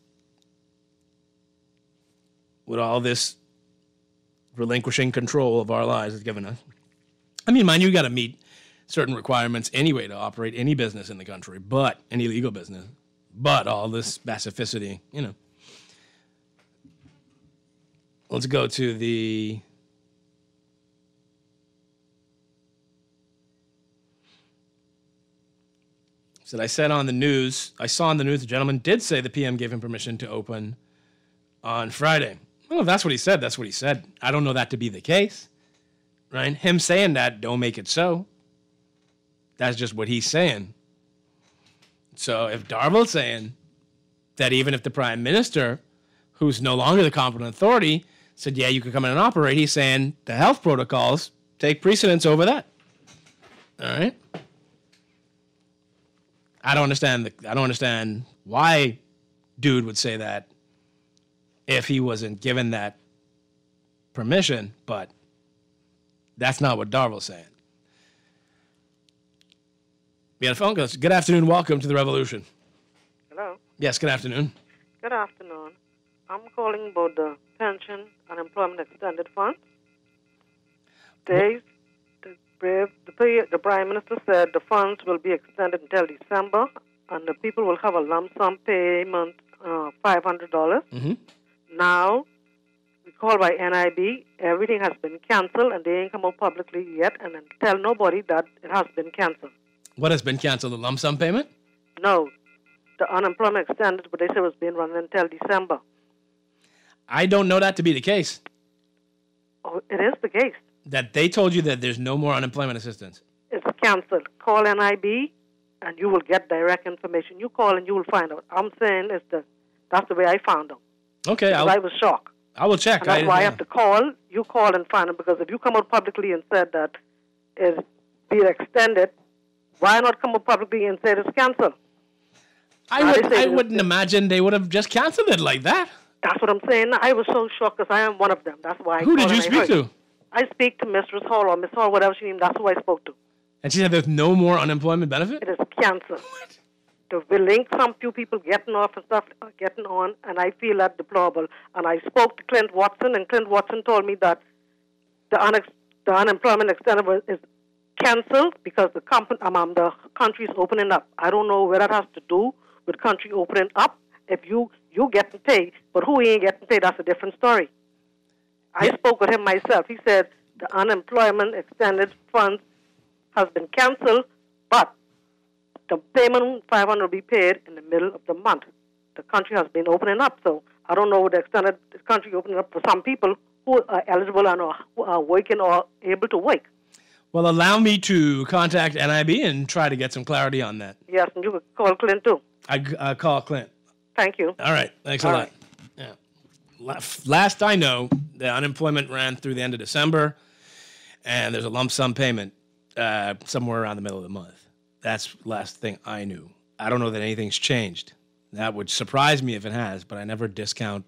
what all this relinquishing control of our lives has given us. I mean, mind you, you got to meet certain requirements anyway to operate any business in the country, but any legal business, but all this specificity, you know. Let's go to the said I said on the news, I saw on the news the gentleman did say the P M gave him permission to open on Friday. Well, if that's what he said, that's what he said. I don't know that to be the case, right? Him saying that don't make it so. That's just what he's saying. So if Darville's saying that even if the prime minister, who's no longer the competent authority, said, yeah, you can come in and operate, he's saying the health protocols take precedence over that. All right? I don't understand the, I don't understand why dude would say that if he wasn't given that permission, but that's not what Darville's saying. We had a phone call. Good afternoon. Welcome to the Revolution. Hello. Yes, good afternoon. Good afternoon. I'm calling about the pension unemployment extended fund. They, the, the, the Prime Minister said the funds will be extended until December, and the people will have a lump sum payment of uh, five hundred dollars. Mm-hmm. Now, we call by N I B, everything has been canceled, and they ain't come out publicly yet, and then tell nobody that it has been canceled. What has been canceled? The lump sum payment? No. The unemployment extended, but they said it was being run until December. I don't know that to be the case. Oh, it is the case. That they told you that there's no more unemployment assistance. It's canceled. Call N I B, and you will get direct information. You call, and you will find out. I'm saying it's the, that's the way I found out. Okay. I'll, I was shocked. I will check. And that's I, why I yeah. have to call. You call and find out, because if you come out publicly and said that it's being extended, why not come out publicly and say it's canceled? I, would, I wouldn't imagine they would have just canceled it like that. That's what I'm saying. I was so shocked because I am one of them. That's why I Who did called you and I speak heard. to? I speak to Mistress Hall or Miss Hall, whatever she named. That's who I spoke to. And she said there's no more unemployment benefit? It is canceled. The link, some few people getting off and stuff, uh, getting on, and I feel that deplorable. And I spoke to Clint Watson, and Clint Watson told me that the, unex- the unemployment extended was, is canceled because the, comp- um, um, the country is opening up. I don't know where that has to do with country opening up. If you you getting paid, but who ain't getting paid, that's a different story. I yeah. spoke with him myself. He said the unemployment extended funds has been canceled, but the payment five hundred will be paid in the middle of the month. The country has been opening up, so I don't know the extended the country opening up for some people who are eligible and are, who are working or able to work. Well, allow me to contact N I B and try to get some clarity on that. Yes, and you could call Clint too. I uh, call Clint. Thank you. All right. Thanks All a right. lot. Yeah. Last I know, the unemployment ran through the end of December, and there's a lump sum payment uh, somewhere around the middle of the month. That's the last thing I knew. I don't know that anything's changed. That would surprise me if it has, but I never discount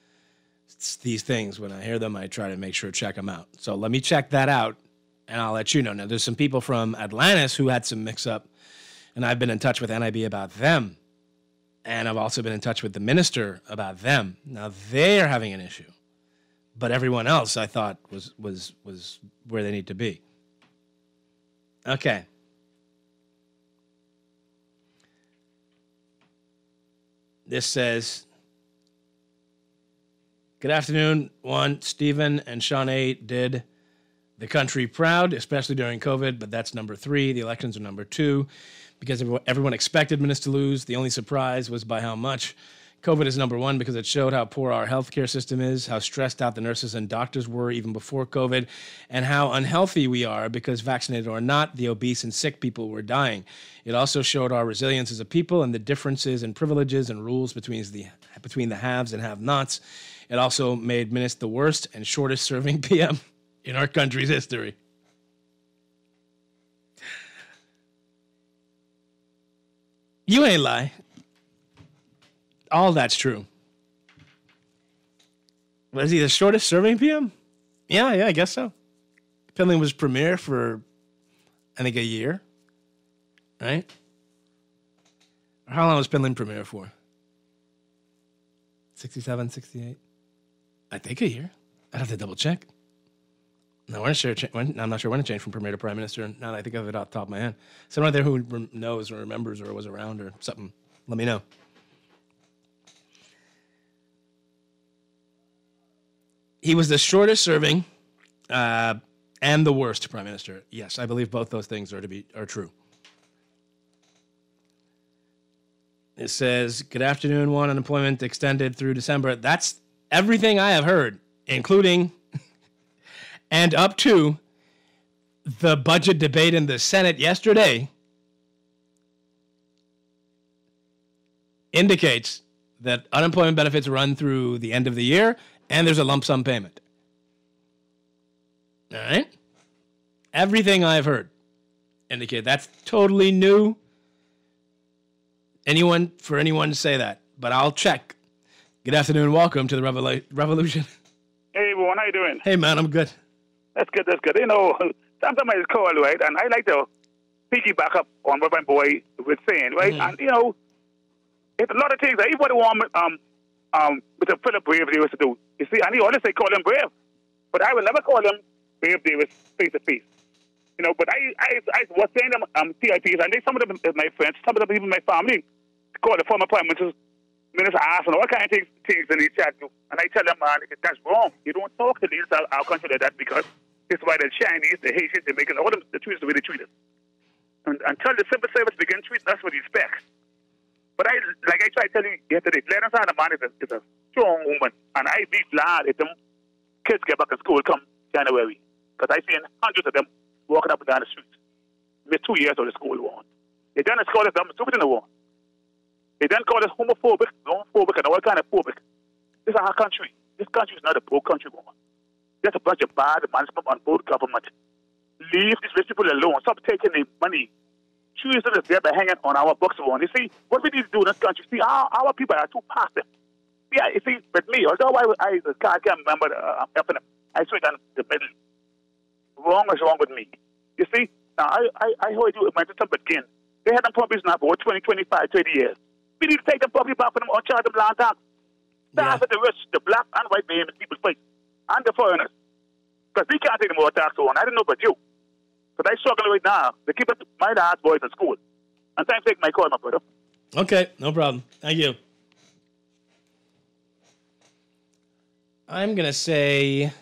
these things. When I hear them, I try to make sure to check them out. So let me check that out, and I'll let you know. Now, there's some people from Atlantis who had some mix-up, and I've been in touch with N I B about them. And I've also been in touch with the minister about them. Now they're having an issue, but everyone else I thought was was was where they need to be. Okay. This says, good afternoon, Juan, Stephen, and Shawnee did the country proud, especially during COVID, but that's number three. The elections are number two. Because everyone expected Minutes to lose. The only surprise was by how much. COVID is number one because it showed how poor our healthcare system is, how stressed out the nurses and doctors were even before COVID, and how unhealthy we are because, vaccinated or not, the obese and sick people were dying. It also showed our resilience as a people and the differences in privileges and rules between the, between the haves and have-nots. It also made Minutes the worst and shortest-serving P M in our country's history. You ain't lie. All that's true. Was he the shortest serving P M? Yeah, yeah, I guess so. Finley was premier for, I think, a year. Right? How long was Finley premier for? sixty-seven, sixty-eight? I think a year. I'd have to double check. No, I'm not sure. When, I'm not sure when it changed from premier to prime minister. Now that I think of it off the top of my head, someone out there who rem- knows or remembers or was around or something, let me know. He was the shortest serving uh, and the worst prime minister. Yes, I believe both those things are to be are true. It says, "Good afternoon. Juan, unemployment extended through December." That's everything I have heard, including. And up to the budget debate in the Senate yesterday indicates that unemployment benefits run through the end of the year and there's a lump sum payment. All right? Everything I've heard indicate that's totally new. Anyone, for anyone to say that, but I'll check. Good afternoon. Welcome to the Revol- Revolution. Hey, Juan, how you doing? Hey, man, I'm good. That's good, that's good. You know, sometimes I call, right, and I like to piggyback up on what my boy was saying, right? Mm-hmm. And, you know, it's a lot of things that everybody want um, um, with the Philip Brave Davis to do. You see, and he always say call him brave, but I will never call him Brave Davis face to face. You know, but I, I, I was saying them um, T I Ps, and they, some of them is my friends, some of them even my family, call the former prime minister, minister asking all kind of things, things in the chat too. And I tell them, man, that's wrong. You don't talk to these our, our country like that because it's why the Chinese, the Haitians, they make it all them the treat us the way they treat us. And until the civil service begin treating us with respect. But I, like I tried to tell you yesterday, Glenn man is a, is a strong woman, and I be glad if them kids get back to school come January, because I seen hundreds of them walking up and down the streets. Missed two years of the school war. They done call us dumb stupid in the war. They then call us homophobic, homophobic, and all kind of phobic. This is our country. This country is not a poor country, woman. There's a bunch of bad management on both government. Leave these rich people alone. Stop taking the money. Choose them there by hanging on our books, woman. You see, what we need to do in this country, see, our, our people are too passive. Yeah, you see, with me, although I, I, I can't remember, uh, I switched on the middle. Wrong is wrong with me. You see, now I, I, I heard you, my sister begin. They had them properties now for twenty, twenty-five, thirty years. We need to take them property back for them or charge them land tax. That's the rich, the black and white people's face, and the foreigners. Because we can't take more tax on. I don't know about you. But I struggle right now to keep my last boys in school. And thanks for taking my call, my brother. Okay, no problem. Thank you. I'm going to say...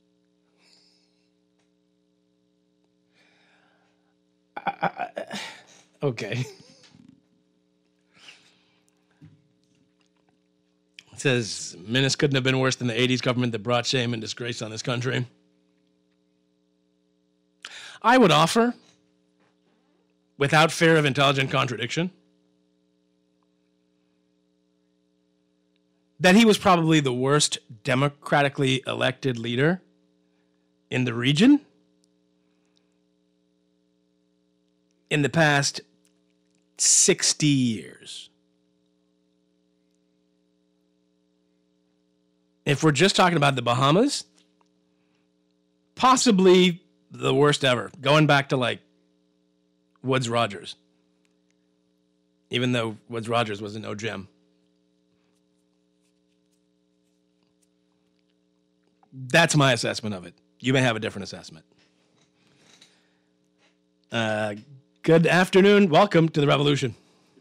I, I, okay. It says, Minutes couldn't have been worse than the eighties government that brought shame and disgrace on this country. I would offer, without fear of intelligent contradiction, that he was probably the worst democratically elected leader in the region in the past sixty years. If we're just talking about the Bahamas, possibly the worst ever, going back to like Woods Rogers, even though Woods Rogers was a no gem. That's my assessment of it. You may have a different assessment. Uh, good afternoon. Welcome to the Revolution.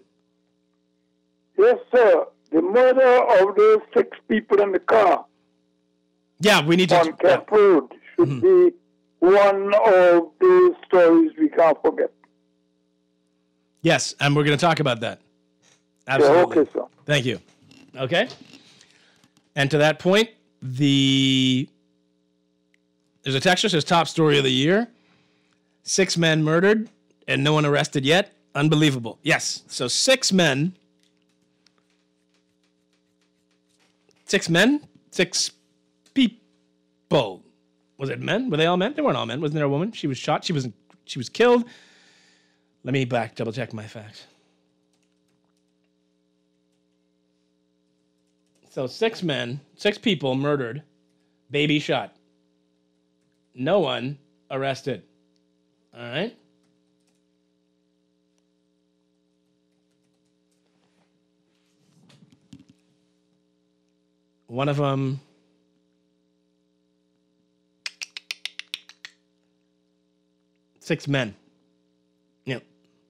Yes, sir. The murder of those six people in the car. Yeah, we need to. On Kent yeah. Road should mm-hmm. be one of those stories we can't forget. Yes, and we're going to talk about that. Absolutely. Yeah, okay, sir. Thank you. Okay. And to that point, the there's a text that says top story of the year. Six men murdered and no one arrested yet. Unbelievable. Yes. So six men. Six men? Six people. Was it men? Were they all men? They weren't all men. Wasn't there a woman? She was shot. She was she was killed. Let me back double check my facts. So six men, six people murdered Baby shot. No one arrested. All right? One of them... Six men. Yep.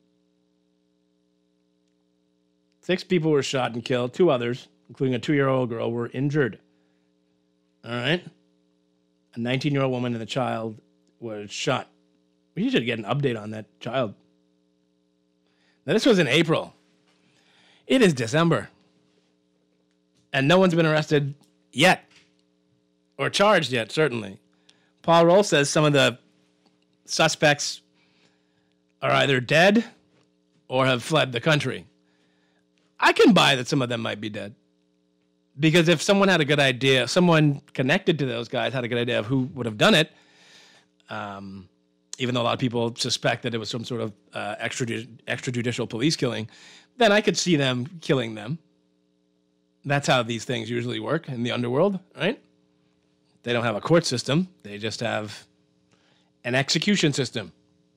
Six people were shot and killed. Two others, including a two-year-old girl, were injured. All right? A nineteen-year-old woman and a child was shot. We should get an update on that child. Now, this was in April. It is December. And no one's been arrested yet. Or charged yet, certainly. Paul Roll says some of the suspects are either dead or have fled the country. I can buy that some of them might be dead. Because if someone had a good idea, someone connected to those guys had a good idea of who would have done it, um, even though a lot of people suspect that it was some sort of uh, extrajud- extrajudicial police killing, then I could see them killing them. That's how these things usually work in the underworld, right? They don't have a court system. They just have an execution system.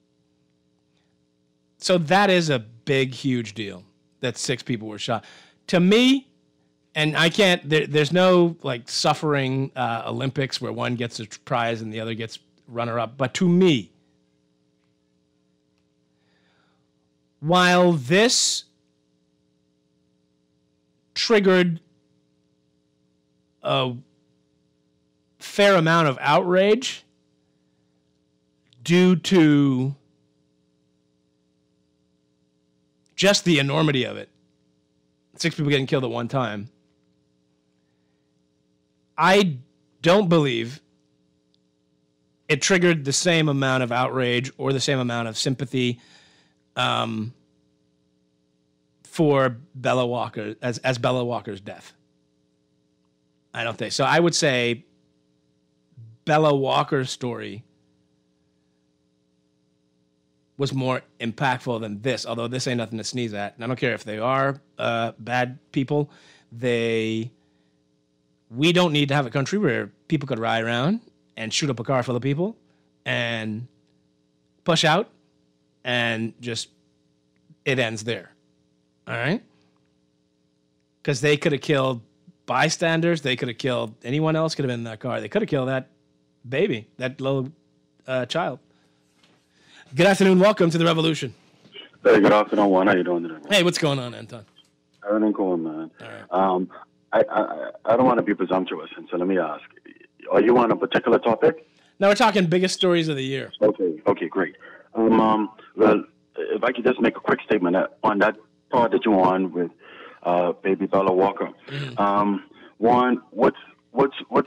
So that is a big, huge deal that six people were shot. To me, and I can't, there, there's no like suffering uh, Olympics where one gets a prize and the other gets runner-up. But to me, while this triggered a fair amount of outrage due to just the enormity of it, six people getting killed at one time, I don't believe it triggered the same amount of outrage or the same amount of sympathy um, for Bella Walker as, as Bella Walker's death. I don't think so. I would say Bella Walker's story was more impactful than this, although this ain't nothing to sneeze at. And I don't care if they are uh, bad people. They, we don't need to have a country where people could ride around and shoot up a car full of people and push out and just, it ends there. All right? Because they could have killed bystanders. They could have killed anyone else could have been in that car. They could have killed that baby, that little uh, child. Good afternoon. Welcome to the Revolution. Hey, good afternoon, Juan. How you doing today? Hey, what's going on, Anton? Everything cool, man. All right. Um, I, I I don't want to be presumptuous, and so let me ask: are you on a particular topic? Now we're talking biggest stories of the year. Okay. Okay. Great. Um, um well, if I could just make a quick statement on that part that you're on with uh, baby Bella Walker. Mm-hmm. Um, one, what's what's what's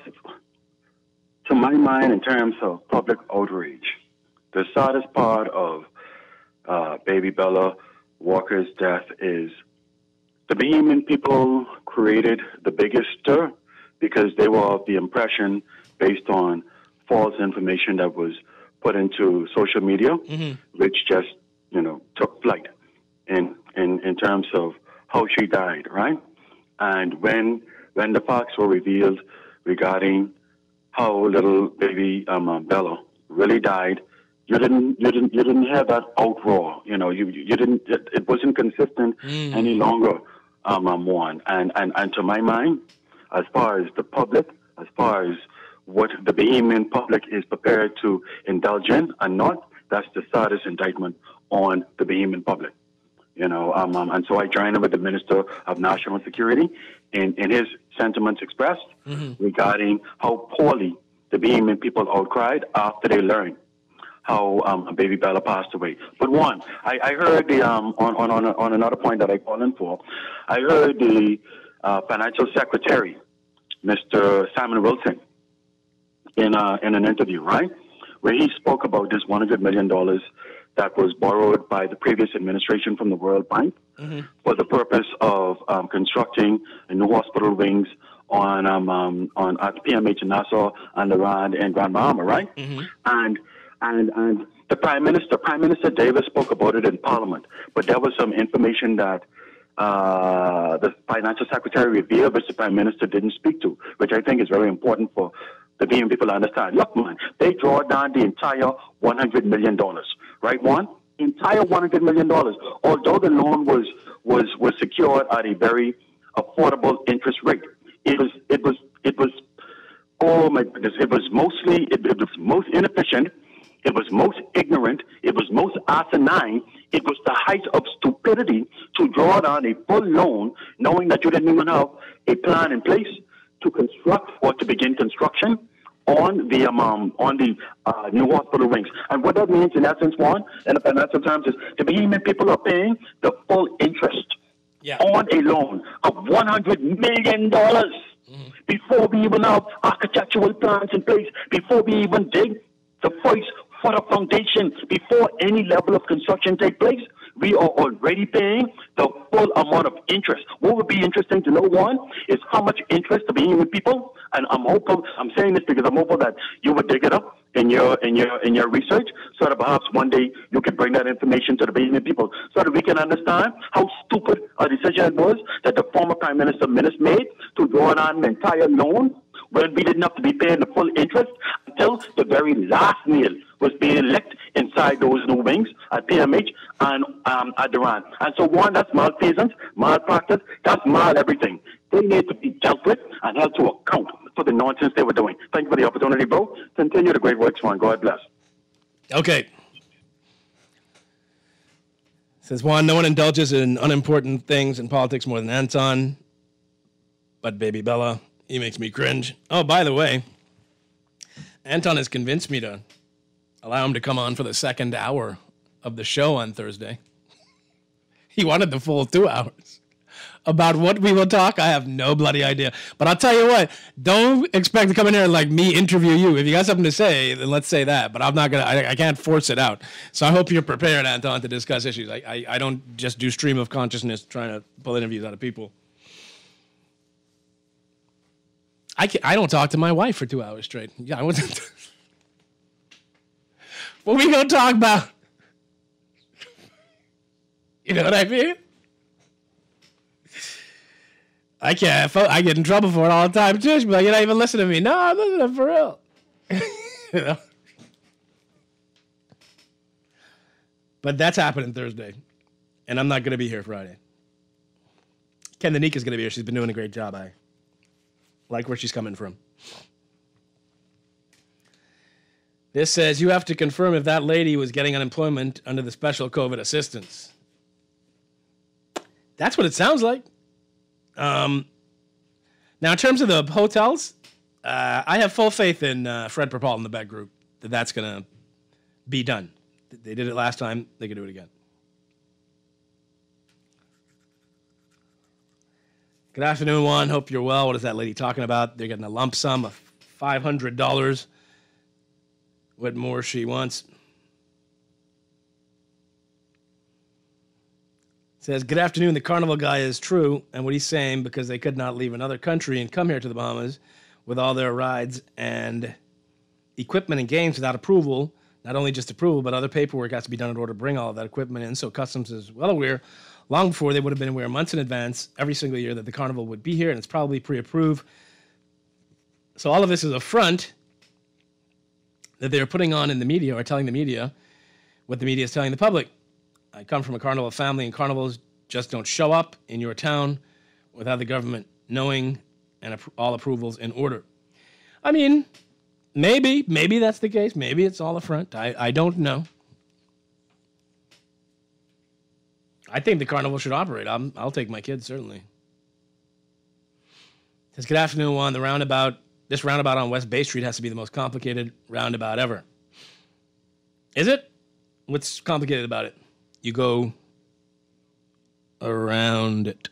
to my mind in terms of public outrage. The saddest part of uh, baby Bella Walker's death is the Bahamian people created the biggest stir because they were of the impression, based on false information that was put into social media, mm-hmm. which just, you know, took flight in, in, in terms of how she died, right? And when when the facts were revealed regarding how little baby um, uh, Bella really died, You didn't, you didn't, you didn't have that outroar. You know, you, you didn't. It, it wasn't consistent mm. any longer. Um, um, one and, and and to my mind, as far as the public, as far as what the Bahamian public is prepared to indulge in and not, that's the saddest indictment on the Bahamian public. You know, um, um, and so I joined with the Minister of National Security in, in his sentiments expressed mm-hmm. regarding how poorly the Bahamian people outcried after they learned how um, baby Bella passed away. But one, I, I heard the um, on, on, on, on another point that I called in for, I heard the uh, Financial Secretary, Mister Simon Wilson, in, uh, in an interview, right, where he spoke about this one hundred million dollars that was borrowed by the previous administration from the World Bank mm-hmm. for the purpose of um, constructing a new hospital wings on um, um, on at P M H in Nassau and the Rand and Grand Bahama, right? Mm-hmm. And and and the Prime Minister, Prime Minister Davis spoke about it in Parliament, but there was some information that uh, the Financial Secretary revealed, which the Prime Minister didn't speak to, which I think is very important for the Bahamian people understand. Look, man, they draw down the entire one hundred million dollars, right, Juan? Entire one hundred million dollars. Although the loan was was was secured at a very affordable interest rate, it was it was it was oh my goodness, it was mostly it, it was most inefficient. It was most ignorant. It was most asinine. It was the height of stupidity to draw down a full loan, knowing that you didn't even have a plan in place to construct or to begin construction on the um, um on the uh, new hospital wings. And what that means, in essence, Juan, in financial terms, is the Bahamian people are paying the full interest yeah. on a loan of one hundred million dollars mm-hmm. before we even have architectural plans in place, before we even dig the first for a foundation, before any level of construction take place. We are already paying the full amount of interest. What would be interesting to know, one, is how much interest the Bahamian people, and I'm hopeful, I'm saying this because I'm hopeful that you would dig it up in your in your in your research, so that perhaps one day you can bring that information to the Bahamian people, so that we can understand how stupid a decision it was that the former Prime Minister Minister made to draw down an entire loan when we didn't have to be paying the full interest until the very last meal was being licked inside those new wings at P M H and um, at Duran. And so, one, that's malfeasance, malpractice, that's mal everything. They need to be dealt with and held to account for the nonsense they were doing. Thank you for the opportunity, bro. Continue the great work, Juan. God bless. Okay. Says Juan, no one indulges in unimportant things in politics more than Anton. But baby Bella, he makes me cringe. Oh, by the way, Anton has convinced me to allow him to come on for the second hour of the show on Thursday. He wanted the full two hours. About what we will talk, I have no bloody idea. But I'll tell you what, don't expect to come in here and like me interview you. If you got something to say, then let's say that. But I'm not gonna. I, I can't force it out. So I hope you're prepared, Anton, to discuss issues. I, I I don't just do stream of consciousness trying to pull interviews out of people. I can, I don't talk to my wife for two hours straight. Yeah, I wasn't. What we gonna talk about? You know what I mean? I can't. I get in trouble for it all the time too. She'll be like, "You're not even listening to me." No, I'm listening for real. You know. But that's happening Thursday, and I'm not gonna be here Friday. Ken the Neek is gonna be here. She's been doing a great job. I like where she's coming from. This says you have to confirm if that lady was getting unemployment under the special COVID assistance. That's what it sounds like. Um, now, in terms of the hotels, uh, I have full faith in uh, Fred Perpall and the Beck Group that that's going to be done. They did it last time. They can do it again. Good afternoon, Juan. Hope you're well. What is that lady talking about? They're getting a lump sum of five hundred dollars. What more she wants. Says, good afternoon, the carnival guy is true, and what he's saying, because they could not leave another country and come here to the Bahamas with all their rides and equipment and games without approval, not only just approval, but other paperwork has to be done in order to bring all of that equipment in, so Customs is well aware, long before they would have been aware months in advance, every single year, that the carnival would be here, and it's probably pre-approved. So all of this is a front that they're putting on in the media, or telling the media what the media is telling the public. I come from a carnival family, and carnivals just don't show up in your town without the government knowing and all approvals in order. I mean, maybe, maybe that's the case. Maybe it's all a front. I, I don't know. I think the carnival should operate. I'm, I'll take my kids, certainly. It says, good afternoon, Juan. The roundabout, this roundabout on West Bay Street has to be the most complicated roundabout ever. Is it? What's complicated about it? You go around it.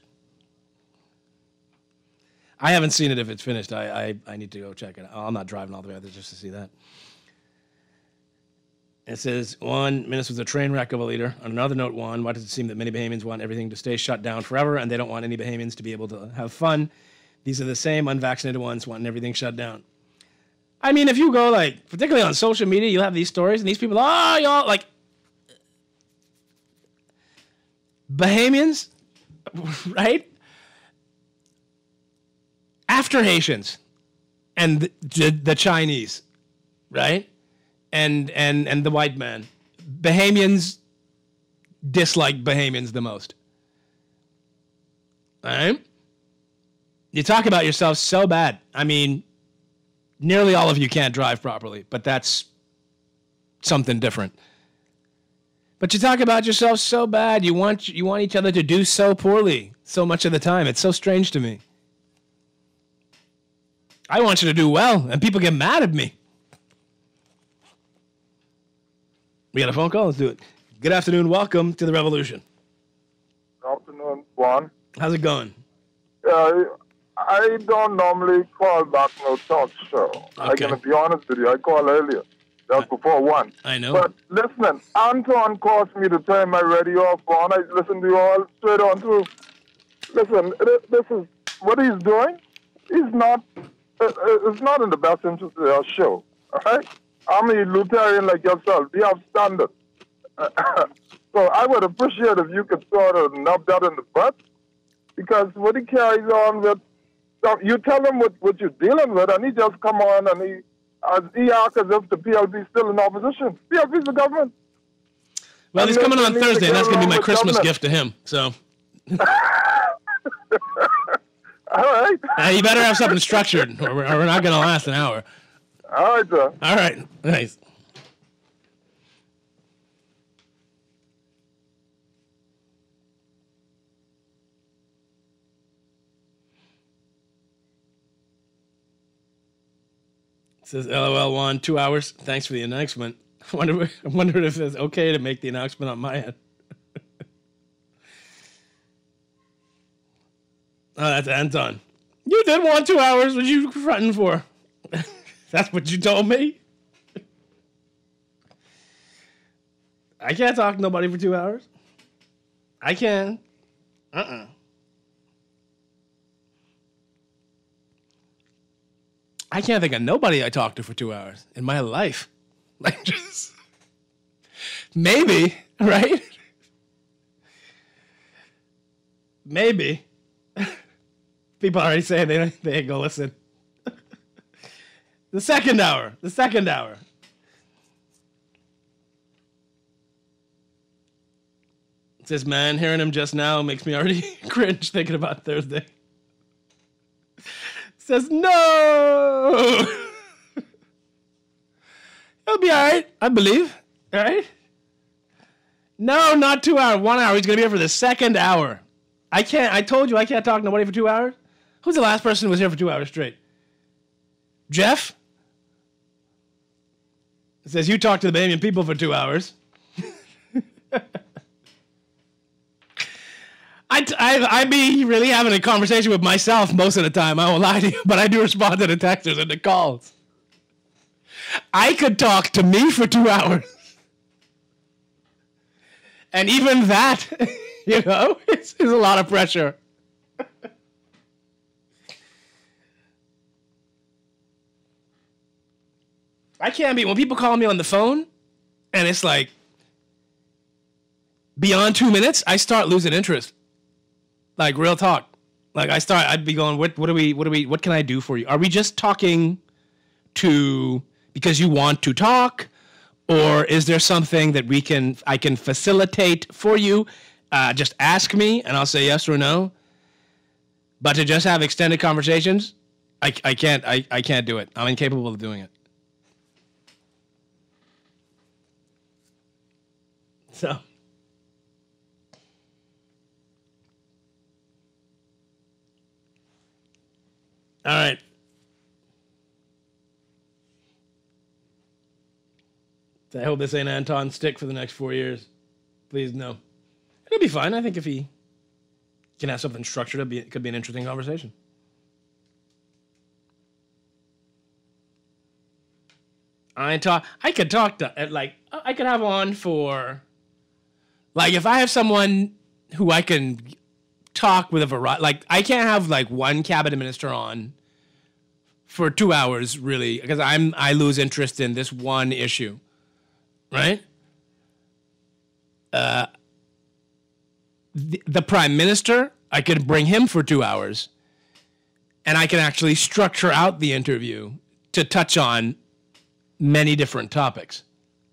I haven't seen it if it's finished. I, I, I need to go check it out. I'm not driving all the way out there just to see that. It says, one, Minutes was a train wreck of a leader. On another note, one, why does it seem that many Bahamians want everything to stay shut down forever, and they don't want any Bahamians to be able to have fun? These are the same unvaccinated ones wanting everything shut down. I mean, if you go, like, particularly on social media, you'll have these stories, and these people, oh, y'all, like, Bahamians, right? After Haitians, and the, the Chinese, right? And and and the white man. Bahamians dislike Bahamians the most. All right? You talk about yourself so bad. I mean, nearly all of you can't drive properly, but that's something different. But you talk about yourself so bad. You want you want each other to do so poorly so much of the time. It's so strange to me. I want you to do well, and people get mad at me. We got a phone call. Let's do it. Good afternoon. Welcome to the revolution. Good afternoon, Juan. How's it going? Uh, I don't normally call back no talk show. I'm Okay. going to be honest with you. I called earlier. Just before one. I know. But listen, Anton caused me to turn my radio off, Juan. I listen to you all straight on through. Listen, it- this is what he's doing. He's not, uh, uh, it's not in the best interest of our show. All right? I'm a Lutheran like yourself. We have standards. So I would appreciate if you could sort of nub that in the butt, because what he carries on with, so you tell him what, what you're dealing with, and he just come on and he, as he acts as if the P L P is still in opposition. P L P is the government. Well, he's And coming they- on they need to Thursday, and get that's going to be along my with Christmas government. gift to him. So, All right. uh, you better have something structured, or we're, or we're not going to last an hour. All right, sir. All right. Nice. It says L O L Juan, two hours. Thanks for the announcement. I wonder, I wonder if it's okay to make the announcement on my end. Oh, that's Anton. You did want two hours. What you fronting for? That's what you told me. I can't talk to nobody for two hours. I can. Uh-uh. I can't think of nobody I talked to for two hours in my life. Like, just maybe, right? Maybe. People already saying they they ain't gonna listen. The second hour. The second hour. It says, man, hearing him just now makes me already cringe thinking about Thursday. It says, no! It'll be all right, I believe. All right? No, not two hours. One hour. He's going to be here for the second hour. I can't. I told you I can't talk to nobody for two hours. Who's the last person who was here for two hours straight? Jeff? It says, you talk to the Bahamian people for two hours. I, I, I be really having a conversation with myself most of the time. I won't lie to you, but I do respond to the texters and the calls. I could talk to me for two hours. And even that, you know, it's, it's a lot of pressure. I can't be, when people call me on the phone and it's like beyond two minutes, I start losing interest. Like, real talk. Like, I start, I'd be going, what, what do we, what do we, what can I do for you? Are we just talking to, because you want to talk? Or is there something that we can, I can facilitate for you? Uh, just ask me and I'll say yes or no. But to just have extended conversations, I, I can't, I, I can't do it. I'm incapable of doing it. So. All right. I hope this ain't Anton's stick for the next four years. Please, no. It'll be fine. I think if he can have something structured, it'll be, it could be an interesting conversation. I talk. I could talk to like I could have on for like if I have someone who I can talk with a variety. Like I can't have like one cabinet minister on for two hours really because I'm I lose interest in this one issue, right? Uh, the, the prime minister, I could bring him for two hours, And I can actually structure out the interview to touch on many different topics.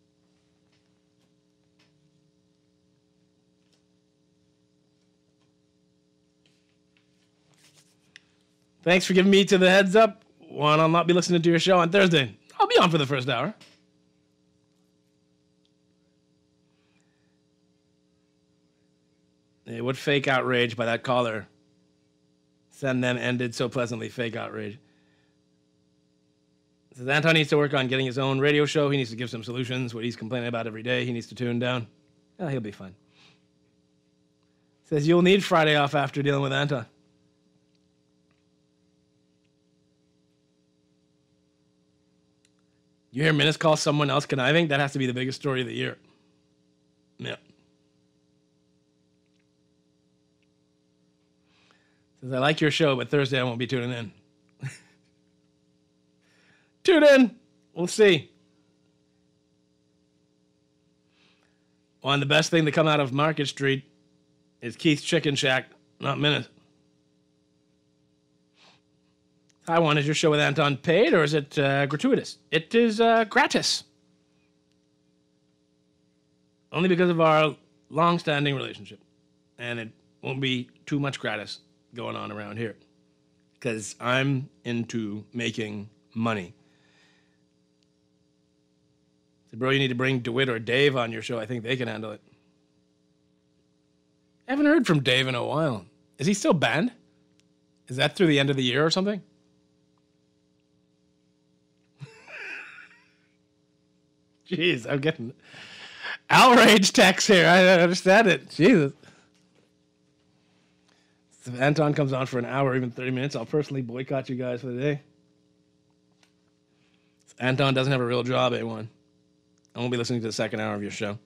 Thanks for giving me to the heads up. Juan, I'll not be listening to your show on Thursday. I'll be on for the first hour. Hey, what fake outrage by that caller? Send them ended so pleasantly. Fake outrage. Says Anton needs to work on getting his own radio show. He needs to give some solutions. What he's complaining about every day, he needs to tune down. Oh, he'll be fine. Says you'll need Friday off after dealing with Anton. You hear Minus call someone else conniving? That has to be the biggest story of the year. Yeah. Says, I like your show, but Thursday I won't be tuning in. Tune in. We'll see. One, the best thing to come out of Market Street is Keith's Chicken Shack, not Minute. Hi, Juan, is your show with Anton paid or is it uh, gratuitous? It is uh, gratis. Only because of our long-standing relationship. And it won't be too much gratis going on around here. Because I'm into making money. So, bro, you need to bring DeWitt or Dave on your show. I think they can handle it. I haven't heard from Dave in a while. Is he still banned? Is that through the end of the year or something? Jeez, I'm getting outrage text here. I don't understand it. Jesus. If Anton comes on for an hour, even thirty minutes, I'll personally boycott you guys for the day. Anton doesn't have a real job, A one. I won't be listening to the second hour of your show.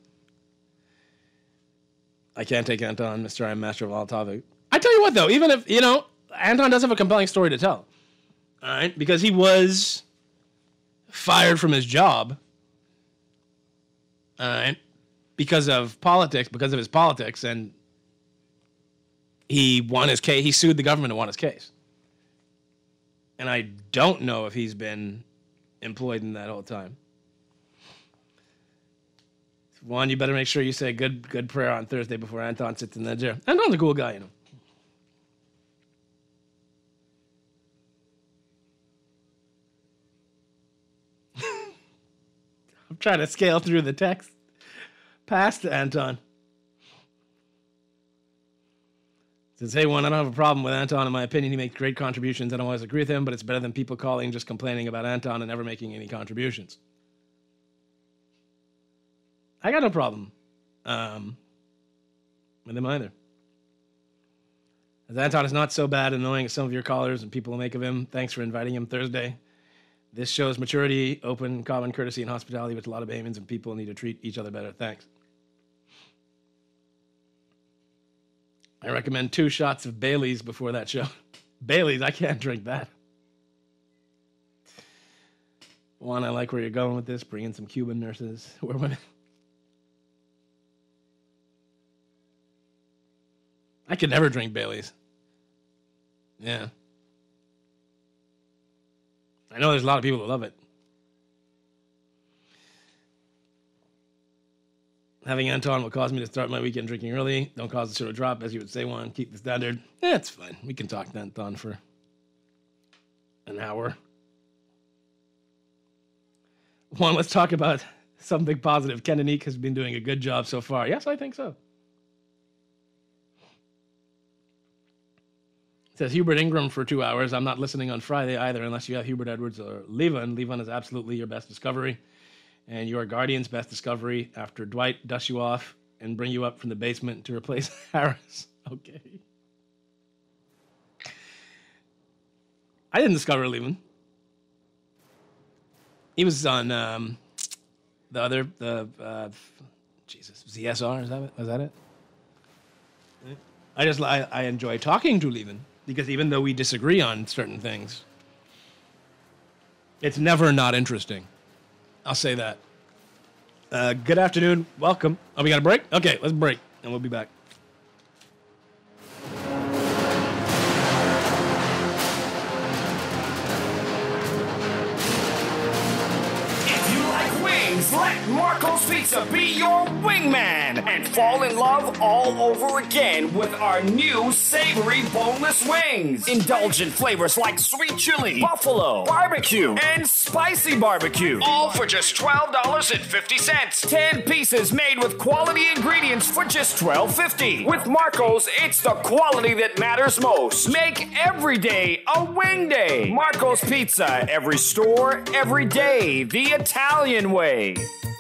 I can't take Anton, Mister I'm Master of all topic. I tell you what, though, even if, you know, Anton does have a compelling story to tell. All right? Because he was fired from his job. All right? Because of politics, because of his politics, and he won his case. He sued the government and won his case. And I don't know if he's been employed in that whole time. Juan, you better make sure you say a good, good prayer on Thursday before Anton sits in that chair. Anton's a cool guy, you know. I'm trying to scale through the text past Anton. Says, hey, Juan, I don't have a problem with Anton. In my opinion, he makes great contributions. I don't always agree with him, but it's better than people calling just complaining about Anton and never making any contributions. I got no problem um, with him either. As Anton is not so bad and annoying as some of your callers and people will make of him. Thanks for inviting him Thursday. This shows maturity, open, common courtesy, and hospitality with a lot of Bahamians, and people need to treat each other better. Thanks. I recommend two shots of Bailey's before that show. Bailey's, I can't drink that. Juan, I like where you're going with this. Bring in some Cuban nurses who are women. I could never drink Bailey's. Yeah. I know there's a lot of people who love it. Having Anton will cause me to start my weekend drinking early. Don't cause the show to drop, as you would say, Juan. Keep the standard. Yeah, it's fine. We can talk to Anton for an hour. Juan, let's talk about something positive. Ken Danique has been doing a good job so far. Yes, I think so. It says Hubert Ingram for two hours. I'm not listening on Friday either unless you have Hubert Edwards or Levin. Levin is absolutely your best discovery. And your Guardian's best discovery after Dwight dusts you off and bring you up from the basement to replace Harris. Okay. I didn't discover Levin. He was on um, the other, the, uh, Jesus, Z S R, is that it? Was that it? I just, I, I enjoy talking to Levin because even though we disagree on certain things, it's never not interesting. I'll say that. Uh, good afternoon. Welcome. Oh, we got a break? Okay, let's break, and we'll be back. Marco's Pizza be your wingman and fall in love all over again with our new savory boneless wings. Indulgent flavors like sweet chili, buffalo, barbecue, and spicy barbecue. All for just twelve dollars and fifty cents. ten pieces made with quality ingredients for just twelve dollars and fifty cents. With Marco's, it's the quality that matters most. Make every day a wing day. Marco's Pizza, every store, every day, the Italian way.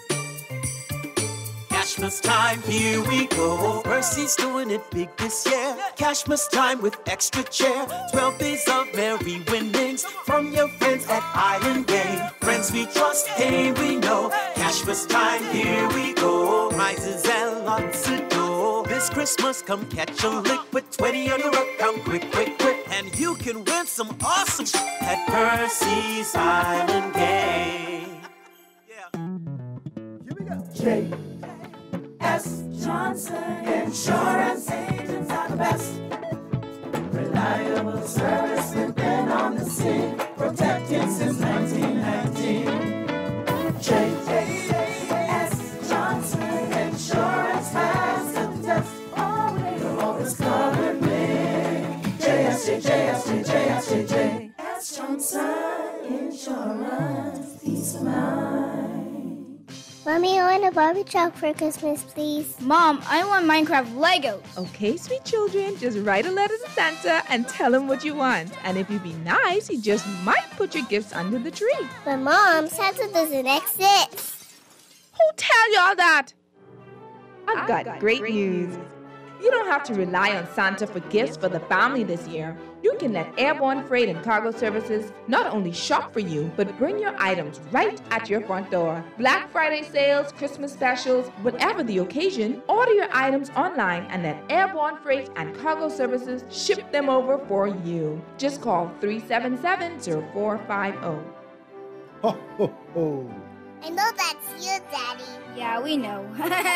Cashmas time, here we go. Percy's doing it big this year. Cashmas time with extra chair. twelve days of merry winnings from your friends at Island Game. Friends we trust, hey we know. Cashmas time, here we go. Prizes and lots of dough. This Christmas, come catch a lick. Put twenty on your account, quick, quick, quick. And you can win some awesome sh- at Percy's Island Game. Yeah. Here we go. J. S. Johnson Insurance Agents are the best. Reliable service, we've been on the scene, protected since nineteen nineteen. J. S. Johnson Insurance has the test. Always, you're always covered me. J S J, J S J, J S J, J S Johnson Insurance, peace of mind. Mommy, I want a Barbie truck for Christmas, please. Mom, I want Minecraft Legos. Okay, sweet children, just write a letter to Santa and tell him what you want. And if you be nice, he just might put your gifts under the tree. But Mom, Santa doesn't exist. Who tell y'all that? I've, I've got, got great, great news. news. You don't have to rely on Santa for gifts for the family this year. You can let Airborne Freight and Cargo Services not only shop for you, but bring your items right at your front door. Black Friday sales, Christmas specials, whatever the occasion, order your items online and let Airborne Freight and Cargo Services ship them over for you. Just call three seven seven, zero four five zero. Ho, ho, ho. I know that's you, Daddy. Yeah, we know.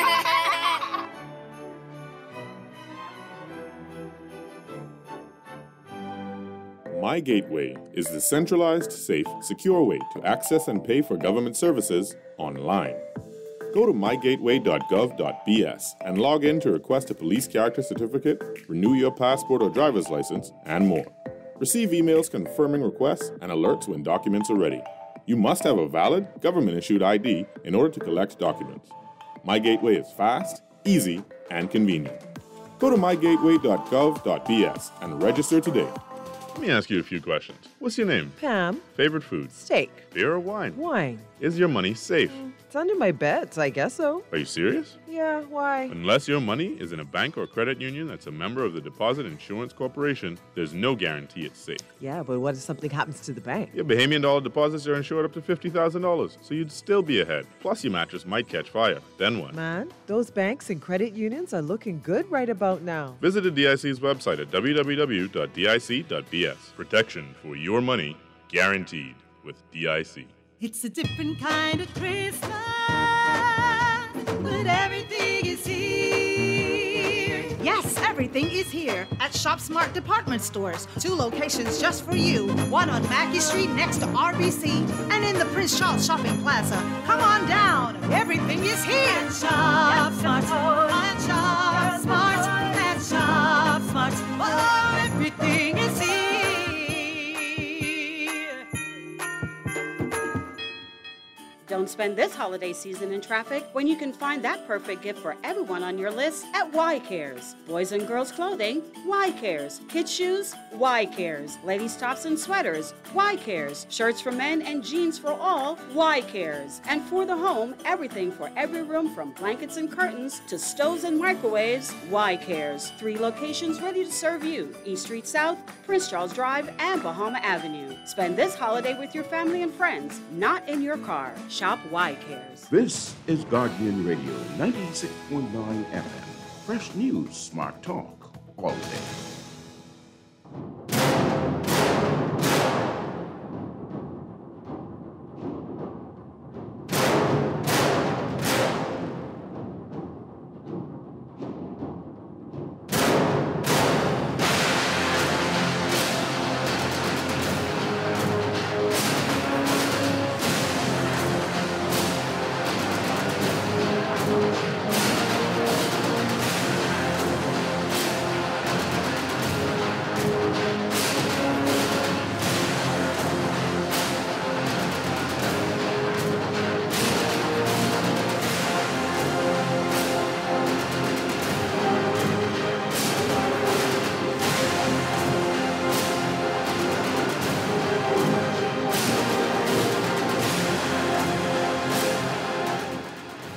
My Gateway is the centralized, safe, secure way to access and pay for government services online. Go to my gateway dot gov dot b s and log in to request a police character certificate, renew your passport or driver's license, and more. Receive emails confirming requests and alerts when documents are ready. You must have a valid, government-issued I D in order to collect documents. My Gateway is fast, easy, and convenient. Go to my gateway dot gov dot b s and register today. Let me ask you a few questions. What's your name? Pam. Favorite food? Steak. Beer or wine? Wine. Is your money safe? It's under my bed, so I guess so. Are you serious? Yeah, why? Unless your money is in a bank or credit union that's a member of the Deposit Insurance Corporation, there's no guarantee it's safe. Yeah, but what if something happens to the bank? Your Bahamian dollar deposits are insured up to fifty thousand dollars, so you'd still be ahead. Plus, your mattress might catch fire. Then what? Man, those banks and credit unions are looking good right about now. Visit the D I C's website at w w w dot d i c dot b s. Protection for your money guaranteed with D I C. It's a different kind of Christmas, but everything is here. Yes, everything is here at Shop Smart Department Stores. Two locations just for you. One on Mackey Street next to R B C, and in the Prince Charles Shopping Plaza. Come on down. Everything is here. At Shop Smart. At Shop Smart. At Shop Smart. Oh, everything is here. Don't spend this holiday season in traffic when you can find that perfect gift for everyone on your list at Y Cares. Boys and girls clothing, Y Cares. Kids shoes, Y Cares. Ladies tops and sweaters, Y Cares. Shirts for men and jeans for all, Y Cares. And for the home, everything for every room from blankets and curtains to stoves and microwaves, Y Cares. Three locations ready to serve you: East Street South, Prince Charles Drive, and Bahama Avenue. Spend this holiday with your family and friends, not in your car. Shop Y Cares. This is Guardian Radio ninety-six point nine F M. Fresh news, smart talk, all day.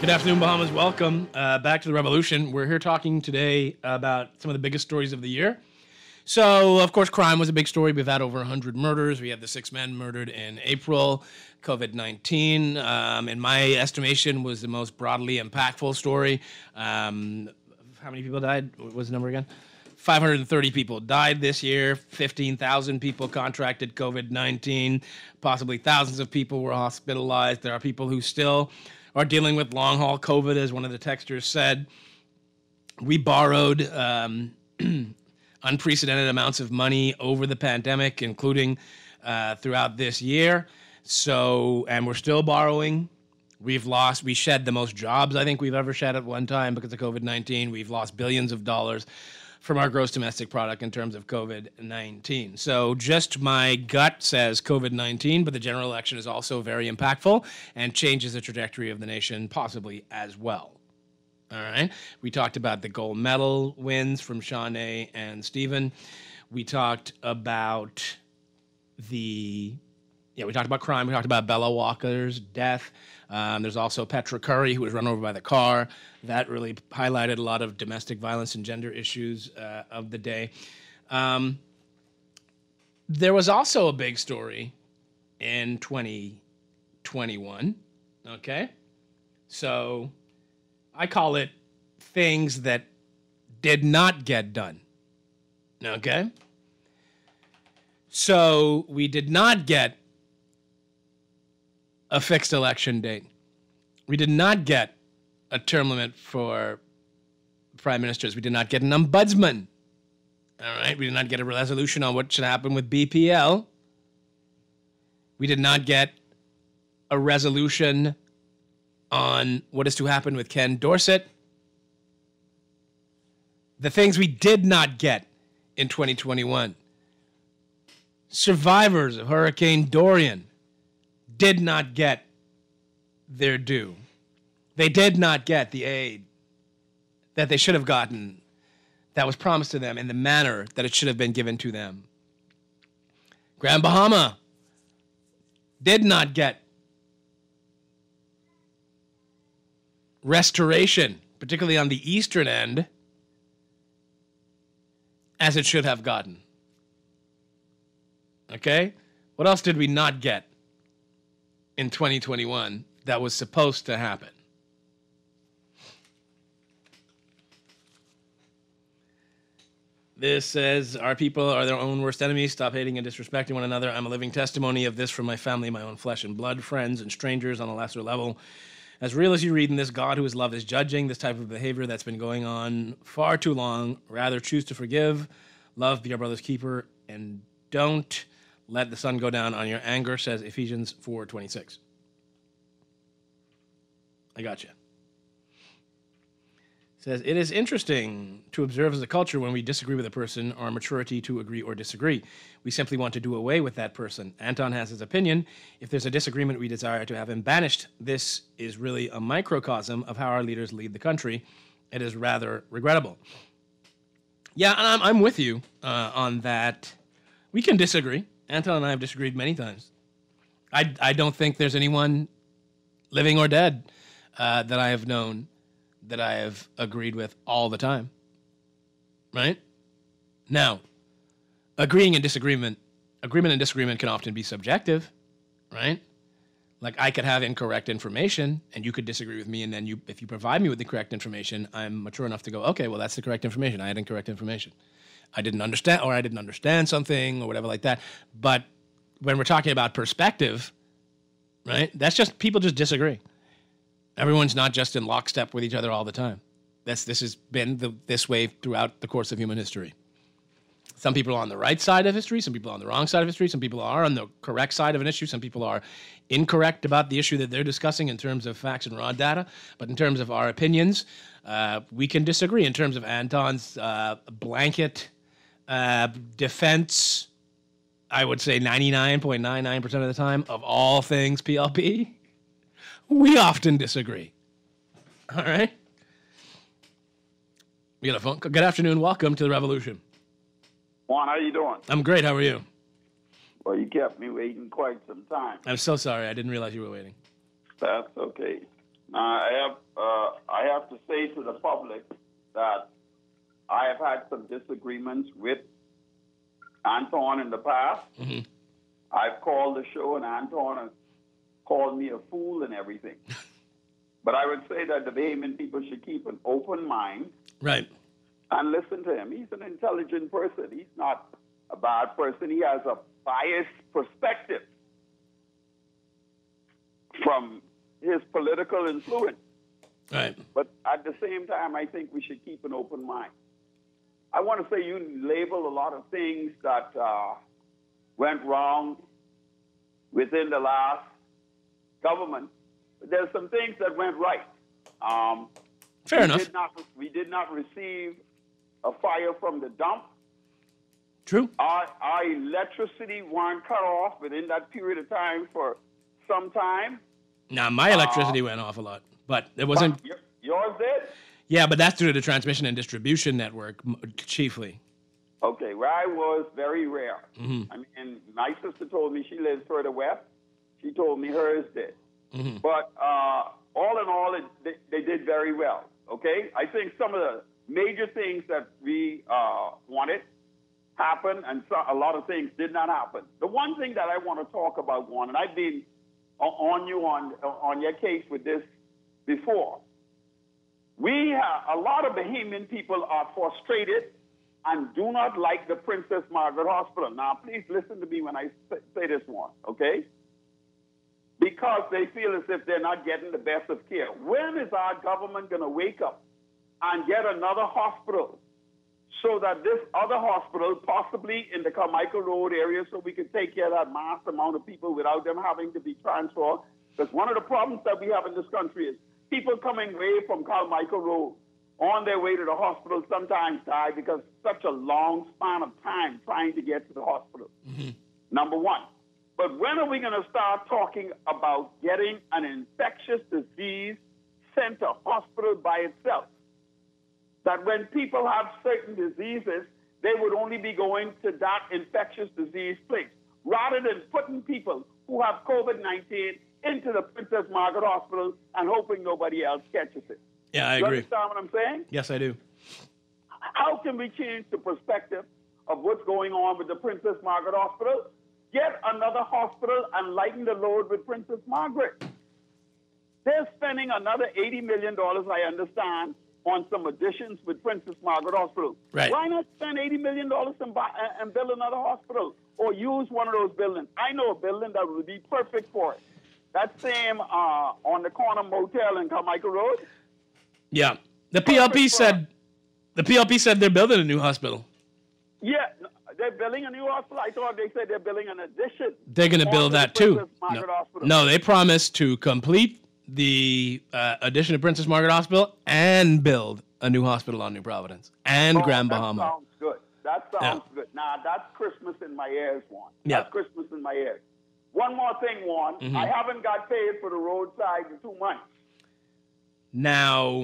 Good afternoon, Bahamas. Welcome uh, back to the Revolution. We're here talking today about some of the biggest stories of the year. So, of course, crime was a big story. We've had over one hundred murders. We had the six men murdered in April. COVID nineteen, um, in my estimation, was the most broadly impactful story. Um, how many people died? What was the number again? five hundred thirty people died this year. fifteen thousand people contracted COVID nineteen. Possibly thousands of people were hospitalized. There are people who still are dealing with long-haul COVID, as one of the texters said. We borrowed um, unprecedented amounts of money over the pandemic, including uh, throughout this year. So, and we're still borrowing. We've lost, we shed the most jobs I think we've ever shed at one time because of COVID nineteen. We've lost billions of dollars from our gross domestic product in terms of COVID nineteen. So just my gut says COVID nineteen, but the general election is also very impactful and changes the trajectory of the nation possibly as well. All right. We talked about the gold medal wins from Shawnee and Stephen. We talked about the, yeah, we talked about crime. We talked about Bella Walker's death. Um, there's also Petra Curry, who was run over by the car. That really highlighted a lot of domestic violence and gender issues uh, of the day. Um, there was also a big story in twenty twenty-one, okay? So I call it things that did not get done, okay? So we did not get a fixed election date. We did not get a term limit for prime ministers. We did not get an ombudsman. All right. We did not get a resolution on what should happen with B P L. We did not get a resolution on what is to happen with Ken Dorset. The things we did not get in twenty twenty-one. Survivors of Hurricane Dorian did not get their due. They did not get the aid that they should have gotten, that was promised to them in the manner that it should have been given to them. Grand Bahama did not get restoration, particularly on the eastern end, as it should have gotten. Okay? What else did we not get in twenty twenty-one that was supposed to happen? This says, our people are their own worst enemies. Stop hating and disrespecting one another. I'm a living testimony of this from my family, my own flesh and blood, friends and strangers on a lesser level. As real as you read in this, God who is love is judging this type of behavior that's been going on far too long. Rather choose to forgive, love, be your brother's keeper, and don't let the sun go down on your anger, says Ephesians four twenty-six. I got you. It says, it is interesting to observe as a culture when we disagree with a person, our maturity to agree or disagree. We simply want to do away with that person. Anton has his opinion. If there's a disagreement, we desire to have him banished. This is really a microcosm of how our leaders lead the country. It is rather regrettable. Yeah, and I'm, I'm with you uh, on that. We can disagree. Anton and I have disagreed many times. I, I don't think there's anyone, living or dead, uh, that I have known that I have agreed with all the time. Right? Now, agreeing and disagreement, agreement and disagreement can often be subjective, right? Like I could have incorrect information and you could disagree with me, and then you, if you provide me with the correct information, I'm mature enough to go, okay, well, that's the correct information. I had incorrect information. I didn't understand, or I didn't understand something or whatever like that. But when we're talking about perspective, right, that's just, people just disagree. Everyone's not just in lockstep with each other all the time. That's, this has been the, this way throughout the course of human history. Some people are on the right side of history. Some people are on the wrong side of history. Some people are on the correct side of an issue. Some people are incorrect about the issue that they're discussing in terms of facts and raw data. But in terms of our opinions, uh, we can disagree. In terms of Anton's uh, blanket uh, defense, I would say ninety-nine point nine nine percent of the time of all things P L P, we often disagree. All right? We got a phone. Good afternoon. Welcome to the Revolution. Juan, how you doing? I'm great. How are you? Well, you kept me waiting quite some time. I'm so sorry. I didn't realize you were waiting. That's okay. Uh, I have uh, I have to say to the public that I have had some disagreements with Anton in the past. Mm-hmm. I've called the show, and Anton has called me a fool and everything. But I would say that the Bahamian people should keep an open mind. Right. And listen to him. He's an intelligent person. He's not a bad person. He has a biased perspective from his political influence. Right. But at the same time, I think we should keep an open mind. I want to say you label a lot of things that uh, went wrong within the last government. There's some things that went right. Um, Fair we enough. Did not, we did not receive a fire from the dump. True. Our, our electricity weren't cut off within that period of time for some time. Now, my electricity uh, went off a lot, but it wasn't. But yours did? Yeah, but that's due to the transmission and distribution network, chiefly. Okay, where I was, very rare. Mm-hmm. I mean, my sister told me she lives further west. She told me hers did. Mm-hmm. But uh, all in all, it, they, they did very well, okay? I think some of the major things that we uh, wanted happened, and so, a lot of things did not happen. The one thing that I want to talk about, Juan, and I've been on you on, on your case with this before. We have, a lot of Bahamian people are frustrated and do not like the Princess Margaret Hospital. Now, please listen to me when I say this one, okay? Because they feel as if they're not getting the best of care. When is our government going to wake up and get another hospital so that this other hospital, possibly in the Carmichael Road area, so we can take care of that mass amount of people without them having to be transferred? Because one of the problems that we have in this country is people coming away from Carmichael Road on their way to the hospital sometimes die because such a long span of time trying to get to the hospital. Mm-hmm. Number one. But when are we going to start talking about getting an infectious disease center, hospital by itself? That when people have certain diseases, they would only be going to that infectious disease place, rather than putting people who have COVID nineteen into the Princess Margaret Hospital and hoping nobody else catches it. Yeah, I you agree. understand what I'm saying? Yes, I do. How can we change the perspective of what's going on with the Princess Margaret Hospital? Get another hospital and lighten the load with Princess Margaret. They're spending another eighty million dollars, I understand, on some additions with Princess Margaret Hospital. Right. Why not spend eighty million dollars and, buy, and build another hospital or use one of those buildings? I know a building that would be perfect for it. That same uh, on the corner motel in Carmichael Road. Yeah. The P L P said the P L P said they're building a new hospital. Yeah, they're building a new hospital. I thought they said they're building an addition. They're going to build that too. No. no, they promised to complete the uh, addition of Princess Margaret Hospital and build a new hospital on New Providence and oh, Grand that Bahama. Sounds good. That sounds Yeah. good. Now, that's Christmas in my ears, Juan. Yeah. That's Christmas in my ears. One more thing, Juan. Mhm. I haven't got paid for the roadside in two months. Now,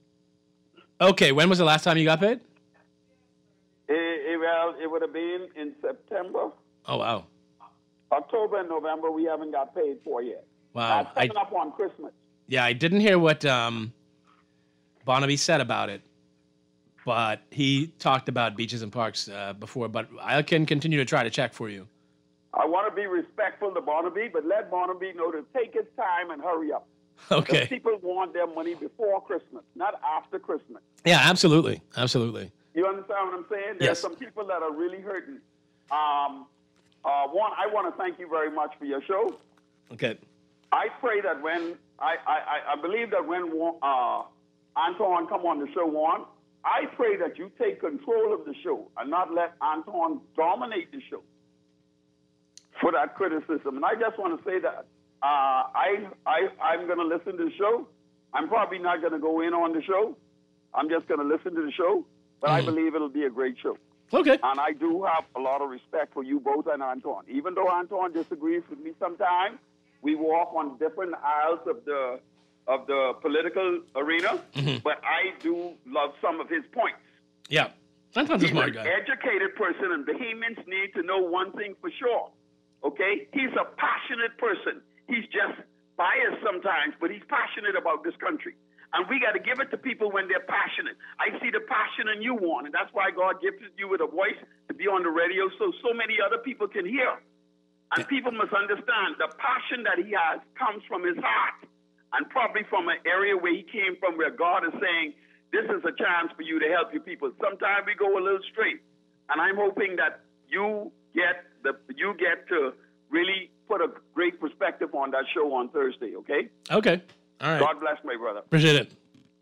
okay, when was the last time you got paid? It, it, well, it would have been in September. Oh, wow. October and November, we haven't got paid for yet. Wow. Uh, coming up on Christmas. Yeah, I didn't hear what um, Barnaby said about it, but he talked about beaches and parks uh, before, but I can continue to try to check for you. I want to be respectful to Barnaby, but let Barnaby know to take his time and hurry up. Okay. Because people want their money before Christmas, not after Christmas. Yeah, absolutely. Absolutely. You understand what I'm saying? There's Yes. some people that are really hurting. Um, uh, one, I want to thank you very much for your show. Okay. I pray that when, I, I, I believe that when uh, Anton come on the show, Juan, I pray that you take control of the show and not let Anton dominate the show for that criticism. And I just want to say that uh, I, I, I'm going to listen to the show. I'm probably not going to go in on the show. I'm just going to listen to the show. But Mm. I believe it'll be a great show. Okay. And I do have a lot of respect for you both and Anton. Even though Anton disagrees with me sometimes, we walk on different aisles of the of the political arena. Mhm. But I do love some of his points. Yeah. Anton's a He's smart an guy. educated person, and Bahamians need to know one thing for sure. Okay? He's a passionate person. He's just biased sometimes, but he's passionate about this country. And we got to give it to people when they're passionate. I see the passion in you, Juan, and that's why God gifted you with a voice to be on the radio so so many other people can hear. And people must understand the passion that he has comes from his heart and probably from an area where he came from where God is saying, this is a chance for you to help your people. Sometimes we go a little straight. And I'm hoping that you get the you get to really put a great perspective on that show on Thursday, okay? Okay. All right. God bless my brother. Appreciate it.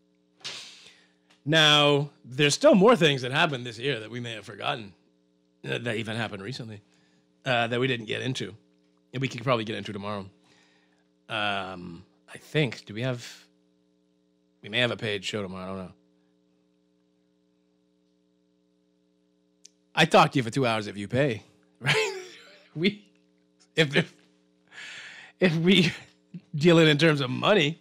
Now, there's still more things that happened this year that we may have forgotten, uh, that even happened recently, uh, that we didn't get into. And we could probably get into tomorrow. Um, I think, do we have, we may have a paid show tomorrow, I don't know. I talk to you for two hours if you pay, right? we, if, if, if we deal it in terms of money,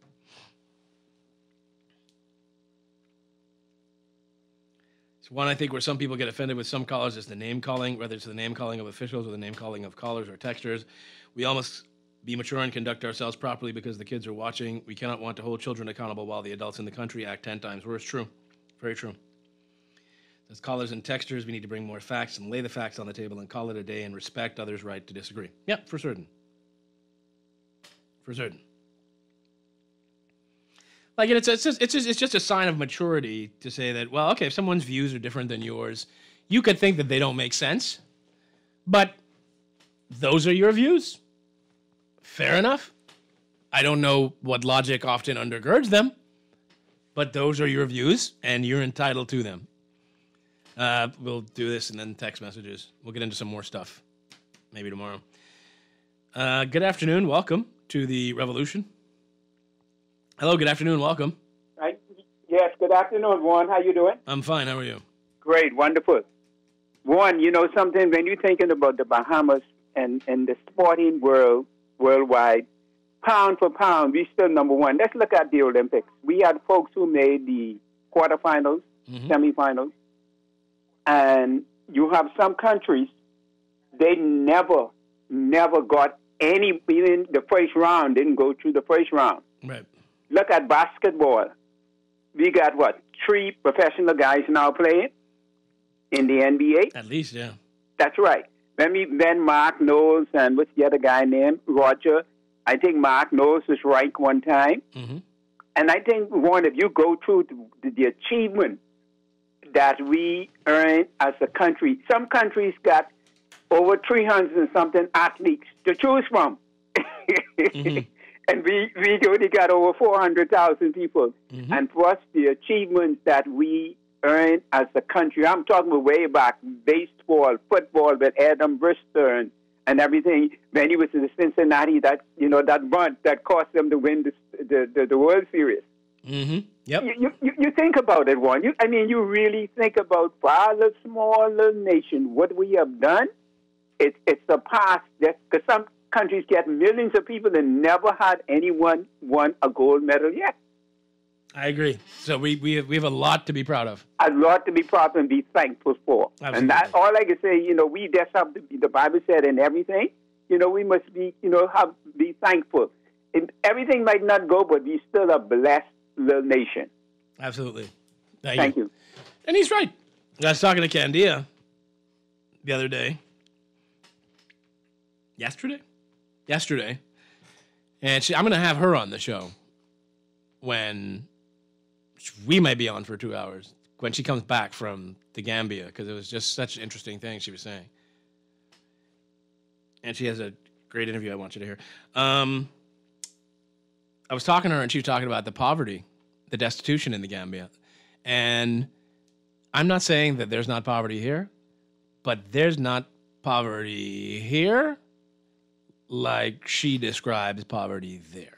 one, I think, where some people get offended with some callers is the name calling, whether it's the name calling of officials or the name calling of callers or texters. We all must be mature and conduct ourselves properly because the kids are watching. We cannot want to hold children accountable while the adults in the country act ten times worse. True. Very true. As callers and texters, we need to bring more facts and lay the facts on the table and call it a day and respect others' right to disagree. Yeah, for certain. For certain. Like, it's, it's, just, it's, just, it's just a sign of maturity to say that, well, okay, if someone's views are different than yours, you could think that they don't make sense, but those are your views. Fair enough. I don't know what logic often undergirds them, but those are your views, and you're entitled to them. Uh, we'll do this and then text messages. We'll get into some more stuff, maybe tomorrow. Uh, good afternoon. Welcome to the Revolution. Hello, good afternoon, welcome. Right. Yes, good afternoon, Juan. How you doing? I'm fine, how are you? Great, wonderful. Juan, you know something, when you're thinking about the Bahamas and, and the sporting world worldwide, pound for pound, we're still number one. Let's look at the Olympics. We had folks who made the quarterfinals, mm-hmm. semifinals, and you have some countries, they never, never got any, even the first round, didn't go through the first round. Right. Look at basketball. We got, what, three professional guys now playing in the N B A? At least, yeah. That's right. Then, we, then Mark Knowles and what's the other guy named? Roger. I think Mark Knowles was ranked one time. Mm-hmm. And I think, one, if you go through the, the achievement that we earn as a country, some countries got over three hundred and something athletes to choose from. Mm-hmm. And we, we only got over four hundred thousand people. Mm-hmm. And for us, the achievements that we earn as a country, I'm talking about way back, baseball, football with Adam Brister and, and everything. When he was in Cincinnati, that, you know, that bunt that cost them to win the, the, the, the World Series. Mm-hmm. Yep. You, you, you think about it, Juan. You, I mean, you really think about, for our little, small little nation, what we have done. It, it's the past. Because some countries get millions of people and never had anyone won a gold medal yet. I agree. So we we have, we have a lot to be proud of. A lot to be proud of and be thankful for. Absolutely. And that all I can say, you know, we just have to be, the Bible said in everything, you know, we must be, you know, have be thankful. And everything might not go, but we still a blessed little nation. Absolutely. Thank, Thank you. you. And he's right. I was talking to Candia the other day. Yesterday? Yesterday. And she, I'm going to have her on the show when we might be on for two hours, when she comes back from the Gambia, because it was just such an interesting thing she was saying. And she has a great interview I want you to hear. Um, I was talking to her, and she was talking about the poverty, the destitution in the Gambia. And I'm not saying that there's not poverty here, but there's not poverty here like she describes poverty there.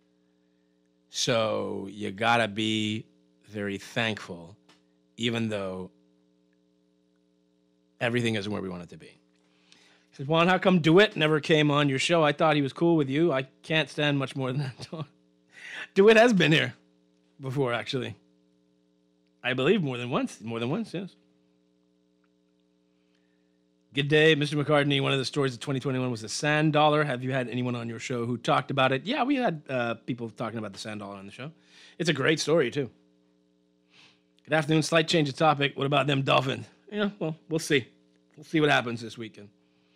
So you gotta be very thankful, even though everything isn't where we want it to be. He says, Juan, how come DeWitt never came on your show? I thought he was cool with you. I can't stand much more than that. DeWitt has been here before, actually. I believe more than once. More than once, yes. Good day, Mister McCartney. One of the stories of twenty twenty-one was the sand dollar. Have you had anyone on your show who talked about it? Yeah, we had uh, people talking about the sand dollar on the show. It's a great story, too. Good afternoon. Slight change of topic. What about them Dolphins? Yeah, well, we'll see. We'll see what happens this weekend.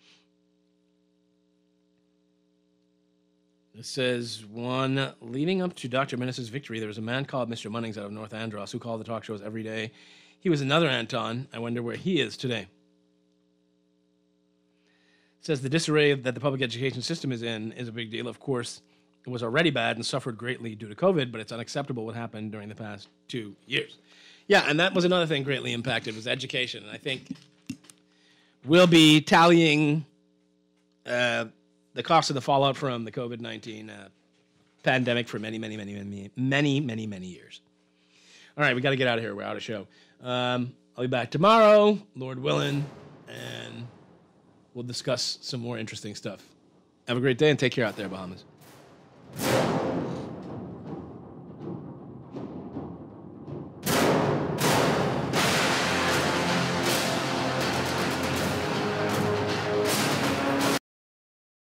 It says, one, leading up to Doctor Menace's victory, there was a man called Mister Munnings out of North Andros who called the talk shows every day. He was another Anton. I wonder where he is today. It says the disarray that the public education system is in is a big deal. Of course, it was already bad and suffered greatly due to COVID, but it's unacceptable what happened during the past two years. Yeah, and that was another thing greatly impacted was education. And I think we'll be tallying uh, the cost of the fallout from the COVID nineteen uh, pandemic for many, many, many, many, many, many, many years. All right, we got to get out of here. We're out of show. Um, I'll be back tomorrow, Lord willing, and we'll discuss some more interesting stuff. Have a great day and take care out there, Bahamas.